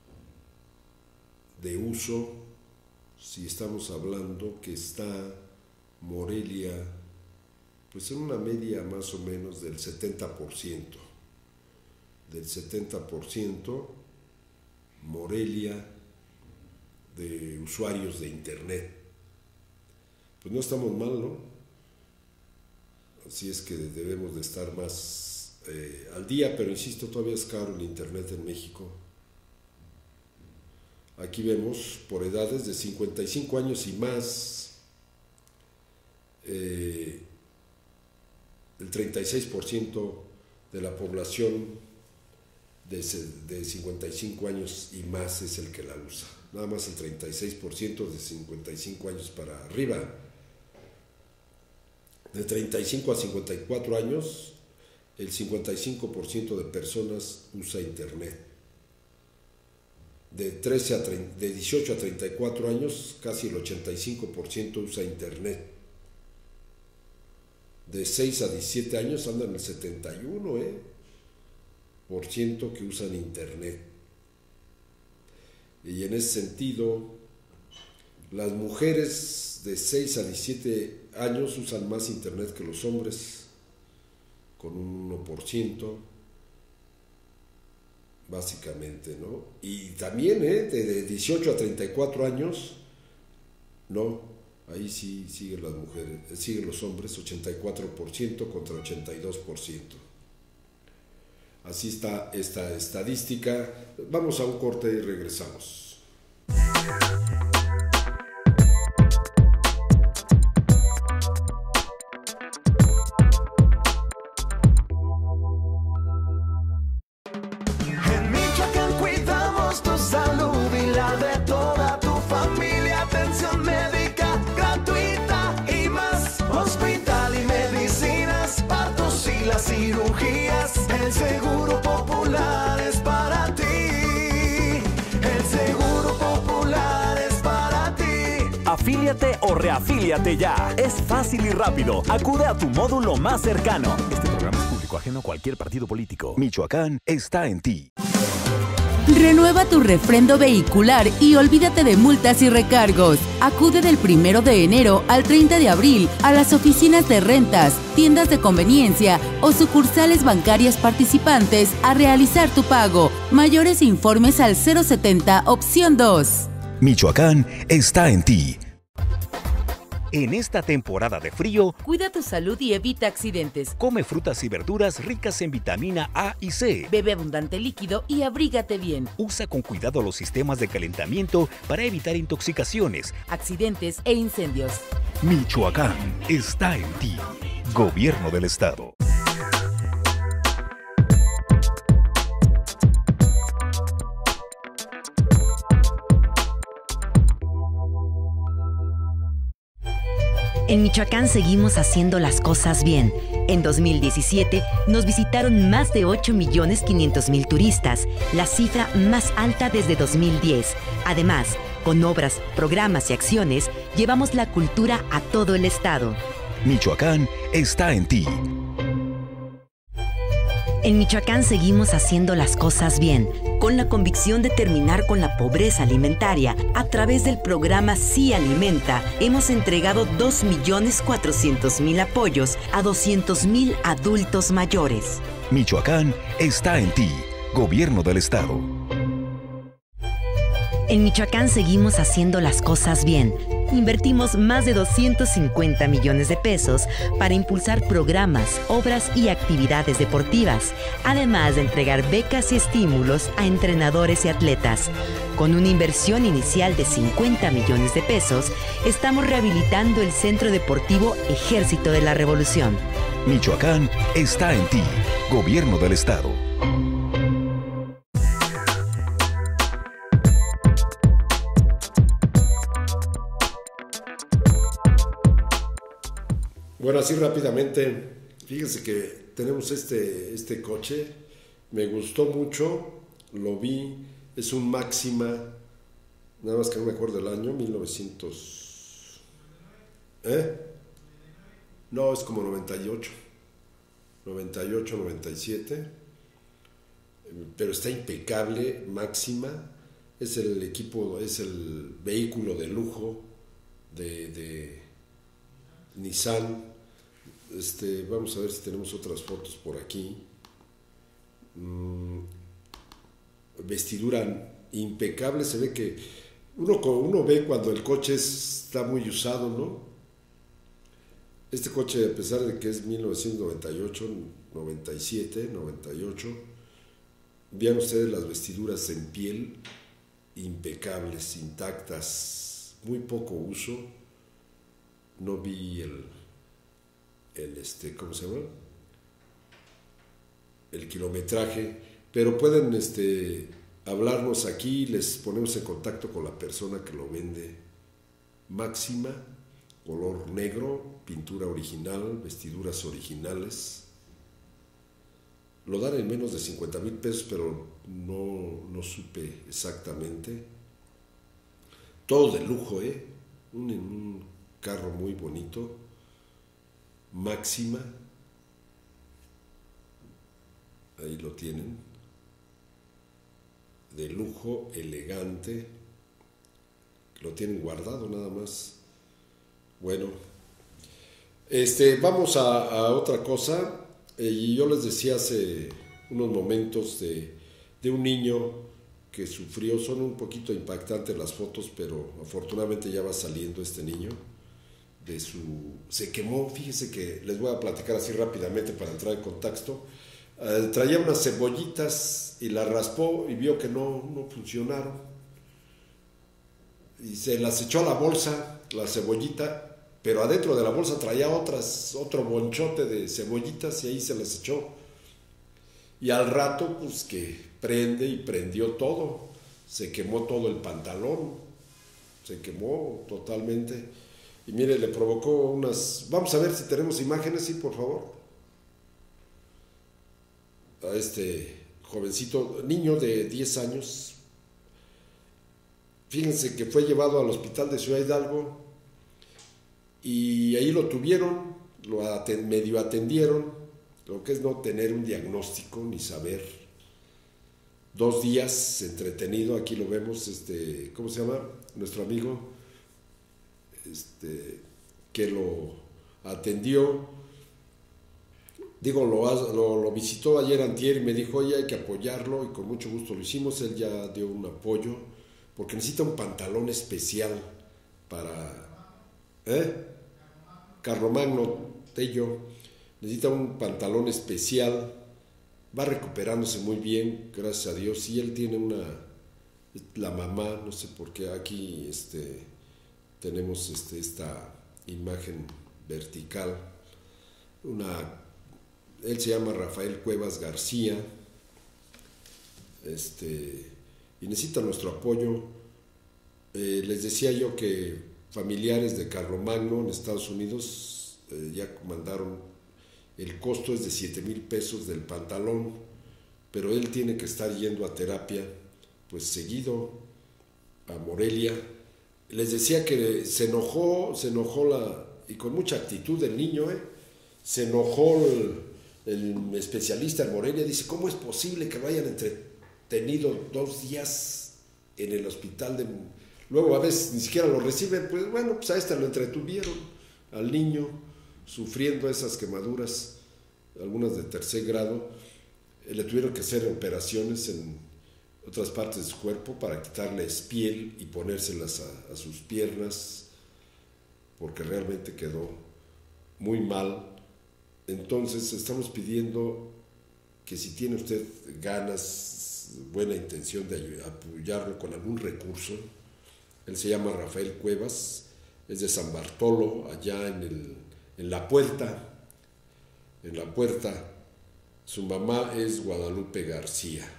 de uso, si estamos hablando que está Morelia, pues en una media más o menos del 70%. Del 70% Morelia de usuarios de Internet. Pues no estamos mal, ¿no? Así es que debemos de estar más al día, pero insisto, todavía es caro el Internet en México. Aquí vemos por edades de 55 años y más, el 36% de la población de 55 años y más es el que la usa. Nada más el 36% de 55 años para arriba. De 35 a 54 años, el 55% de personas usa Internet. De 18 a 34 años, casi el 85% usa Internet. De 6 a 17 años andan el 71% que usan Internet. Y en ese sentido, las mujeres de 6 a 17 años usan más Internet que los hombres, con un 1%. Básicamente, ¿no? Y también, de 18 a 34 años, no, ahí sí siguen las mujeres, siguen los hombres, 84% contra 82%. Así está esta estadística. Vamos a un corte y regresamos. Cirugías, el Seguro Popular es para ti. El Seguro Popular es para ti. Afíliate o reafíliate ya. Es fácil y rápido. Acude a tu módulo más cercano. Este programa es público ajeno a cualquier partido político. Michoacán está en ti. Renueva tu refrendo vehicular y olvídate de multas y recargos. Acude del 1 de enero al 30 de abril a las oficinas de rentas, tiendas de conveniencia o sucursales bancarias participantes a realizar tu pago. Mayores informes al 070 opción 2. Michoacán está en ti. En esta temporada de frío, cuida tu salud y evita accidentes. Come frutas y verduras ricas en vitamina A y C. Bebe abundante líquido y abrígate bien. Usa con cuidado los sistemas de calentamiento para evitar intoxicaciones, accidentes e incendios. Michoacán está en ti. Gobierno del Estado. En Michoacán seguimos haciendo las cosas bien. En 2017 nos visitaron más de 8.500.000 turistas, la cifra más alta desde 2010. Además, con obras, programas y acciones, llevamos la cultura a todo el estado. Michoacán está en ti. En Michoacán seguimos haciendo las cosas bien. Con la convicción de terminar con la pobreza alimentaria, a través del programa Sí Alimenta, hemos entregado 2.400.000 apoyos a 200.000 adultos mayores. Michoacán está en ti, Gobierno del Estado. En Michoacán seguimos haciendo las cosas bien. Invertimos más de 250 millones de pesos para impulsar programas, obras y actividades deportivas, además de entregar becas y estímulos a entrenadores y atletas. Con una inversión inicial de 50 millones de pesos, estamos rehabilitando el Centro Deportivo Ejército de la Revolución. Michoacán está en ti, Gobierno del Estado. Bueno, así rápidamente, fíjense que tenemos este coche, me gustó mucho, lo vi, es un Máxima, nada más que no me acuerdo el año, 1900, no, es como 98, 97, pero está impecable, Máxima, es el equipo, es el vehículo de lujo de Nissan. Vamos a ver si tenemos otras fotos por aquí. Vestidura impecable, se ve que uno ve cuando el coche está muy usado, ¿no? Este coche, a pesar de que es 1998, 97, 98, vean ustedes las vestiduras en piel impecables, intactas, muy poco uso. No vi ¿cómo se llama? El kilometraje, pero pueden hablarnos aquí, les ponemos en contacto con la persona que lo vende. Máxima, color negro, pintura original, vestiduras originales. Lo dan en menos de 50,000 pesos, pero no supe exactamente. Todo de lujo, un carro muy bonito. Máxima, ahí lo tienen, de lujo, elegante, lo tienen guardado nada más. Bueno, vamos a otra cosa, y yo les decía hace unos momentos de un niño que sufrió, son un poquito impactantes las fotos, pero afortunadamente ya va saliendo este niño. Se quemó, fíjese que les voy a platicar así rápidamente para entrar en contexto. Traía unas cebollitas y las raspó y vio que no funcionaron. Y se las echó a la bolsa, la cebollita, pero adentro de la bolsa traía otro bonchote de cebollitas y ahí se las echó. Y al rato, pues que prende y prendió todo. Se quemó todo el pantalón, se quemó totalmente. Y mire, le provocó unas... Vamos a ver si tenemos imágenes, sí, por favor. A este jovencito, niño de 10 años. Fíjense que fue llevado al hospital de Ciudad Hidalgo y ahí lo tuvieron, medio atendieron, lo que es no tener un diagnóstico ni saber. 2 días entretenido, aquí lo vemos, ¿cómo se llama? Nuestro amigo... que lo atendió, lo visitó ayer antier y me dijo, oye, hay que apoyarlo, y con mucho gusto lo hicimos. Él ya dio un apoyo, porque necesita un pantalón especial para... Carlomagno, Tello, necesita un pantalón especial, va recuperándose muy bien, gracias a Dios, y él tiene la mamá, no sé por qué, aquí tenemos esta imagen vertical. Él se llama Rafael Cuevas García, y necesita nuestro apoyo. Les decía yo que familiares de Carlomagno en Estados Unidos ya mandaron, el costo es de 7,000 pesos del pantalón, pero él tiene que estar yendo a terapia pues seguido a Morelia. Les decía que se enojó y con mucha actitud el niño, se enojó el especialista en Morelia, dice, ¿cómo es posible que vayan entre tenido 2 días en el hospital luego a veces ni siquiera lo reciben, pues bueno, pues a lo entretuvieron, al niño, sufriendo esas quemaduras, algunas de 3er grado, le tuvieron que hacer operaciones en otras partes de su cuerpo para quitarles piel y ponérselas a sus piernas, porque realmente quedó muy mal. Entonces estamos pidiendo que si tiene usted ganas, buena intención de apoyarlo con algún recurso. Él se llama Rafael Cuevas, es de San Bartolo, allá en La Puerta. En La Puerta, su mamá es Guadalupe García.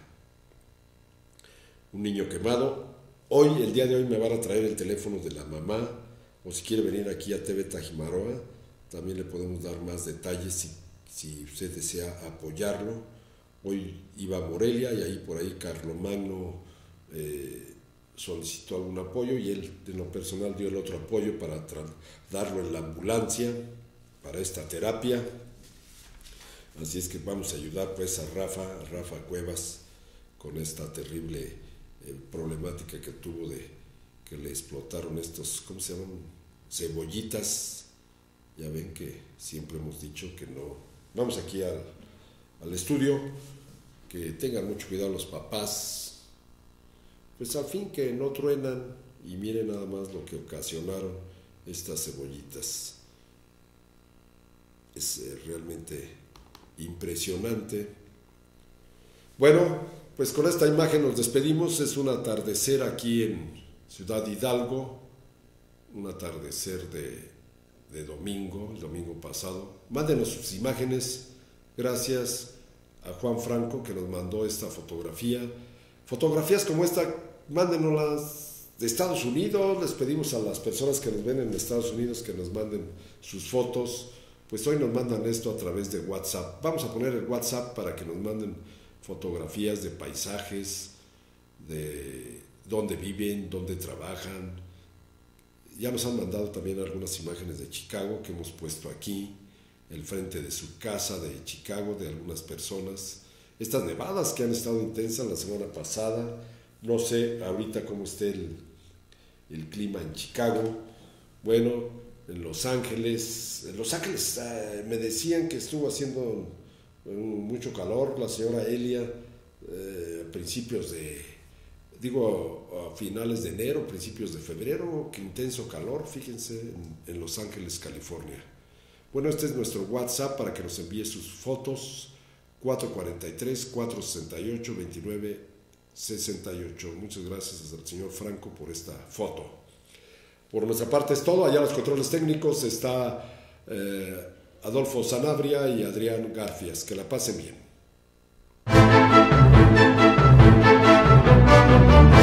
Un niño quemado. Hoy, el día de hoy, me van a traer el teléfono de la mamá, o si quiere venir aquí a TV Tajimaroa, también le podemos dar más detalles si usted desea apoyarlo. Hoy iba a Morelia y ahí por ahí Carlomagno solicitó algún apoyo y él de lo personal dio el otro apoyo para darlo en la ambulancia para esta terapia. Así es que vamos a ayudar pues a Rafa Cuevas con esta terrible problemática que tuvo de que le explotaron estos, ¿cómo se llaman? Cebollitas. Ya ven que siempre hemos dicho que no. Vamos aquí al estudio, que tengan mucho cuidado los papás, pues al fin que no truenan, y miren nada más lo que ocasionaron estas cebollitas. Es realmente impresionante. Bueno, pues con esta imagen nos despedimos. Es un atardecer aquí en Ciudad Hidalgo, un atardecer de domingo, el domingo pasado. Mándenos sus imágenes. Gracias a Juan Franco que nos mandó esta fotografía. Fotografías como esta, mándenoslas de Estados Unidos. Les pedimos a las personas que nos ven en Estados Unidos que nos manden sus fotos. Pues hoy nos mandan esto a través de WhatsApp. Vamos a poner el WhatsApp para que nos manden fotografías de paisajes, de dónde viven, dónde trabajan. Ya nos han mandado también algunas imágenes de Chicago que hemos puesto aquí, el frente de su casa de Chicago, de algunas personas. Estas nevadas que han estado intensas la semana pasada. No sé ahorita cómo esté el clima en Chicago. Bueno, en Los Ángeles me decían que estuvo haciendo mucho calor. La señora Elia, a finales de enero, principios de febrero, qué intenso calor, fíjense, en Los Ángeles, California. Bueno, este es nuestro WhatsApp para que nos envíe sus fotos, 443-468-2968. Muchas gracias al señor Franco por esta foto. Por nuestra parte es todo. Allá en los controles técnicos está Adolfo Sanabria y Adrián Garfias. Que la pasen bien.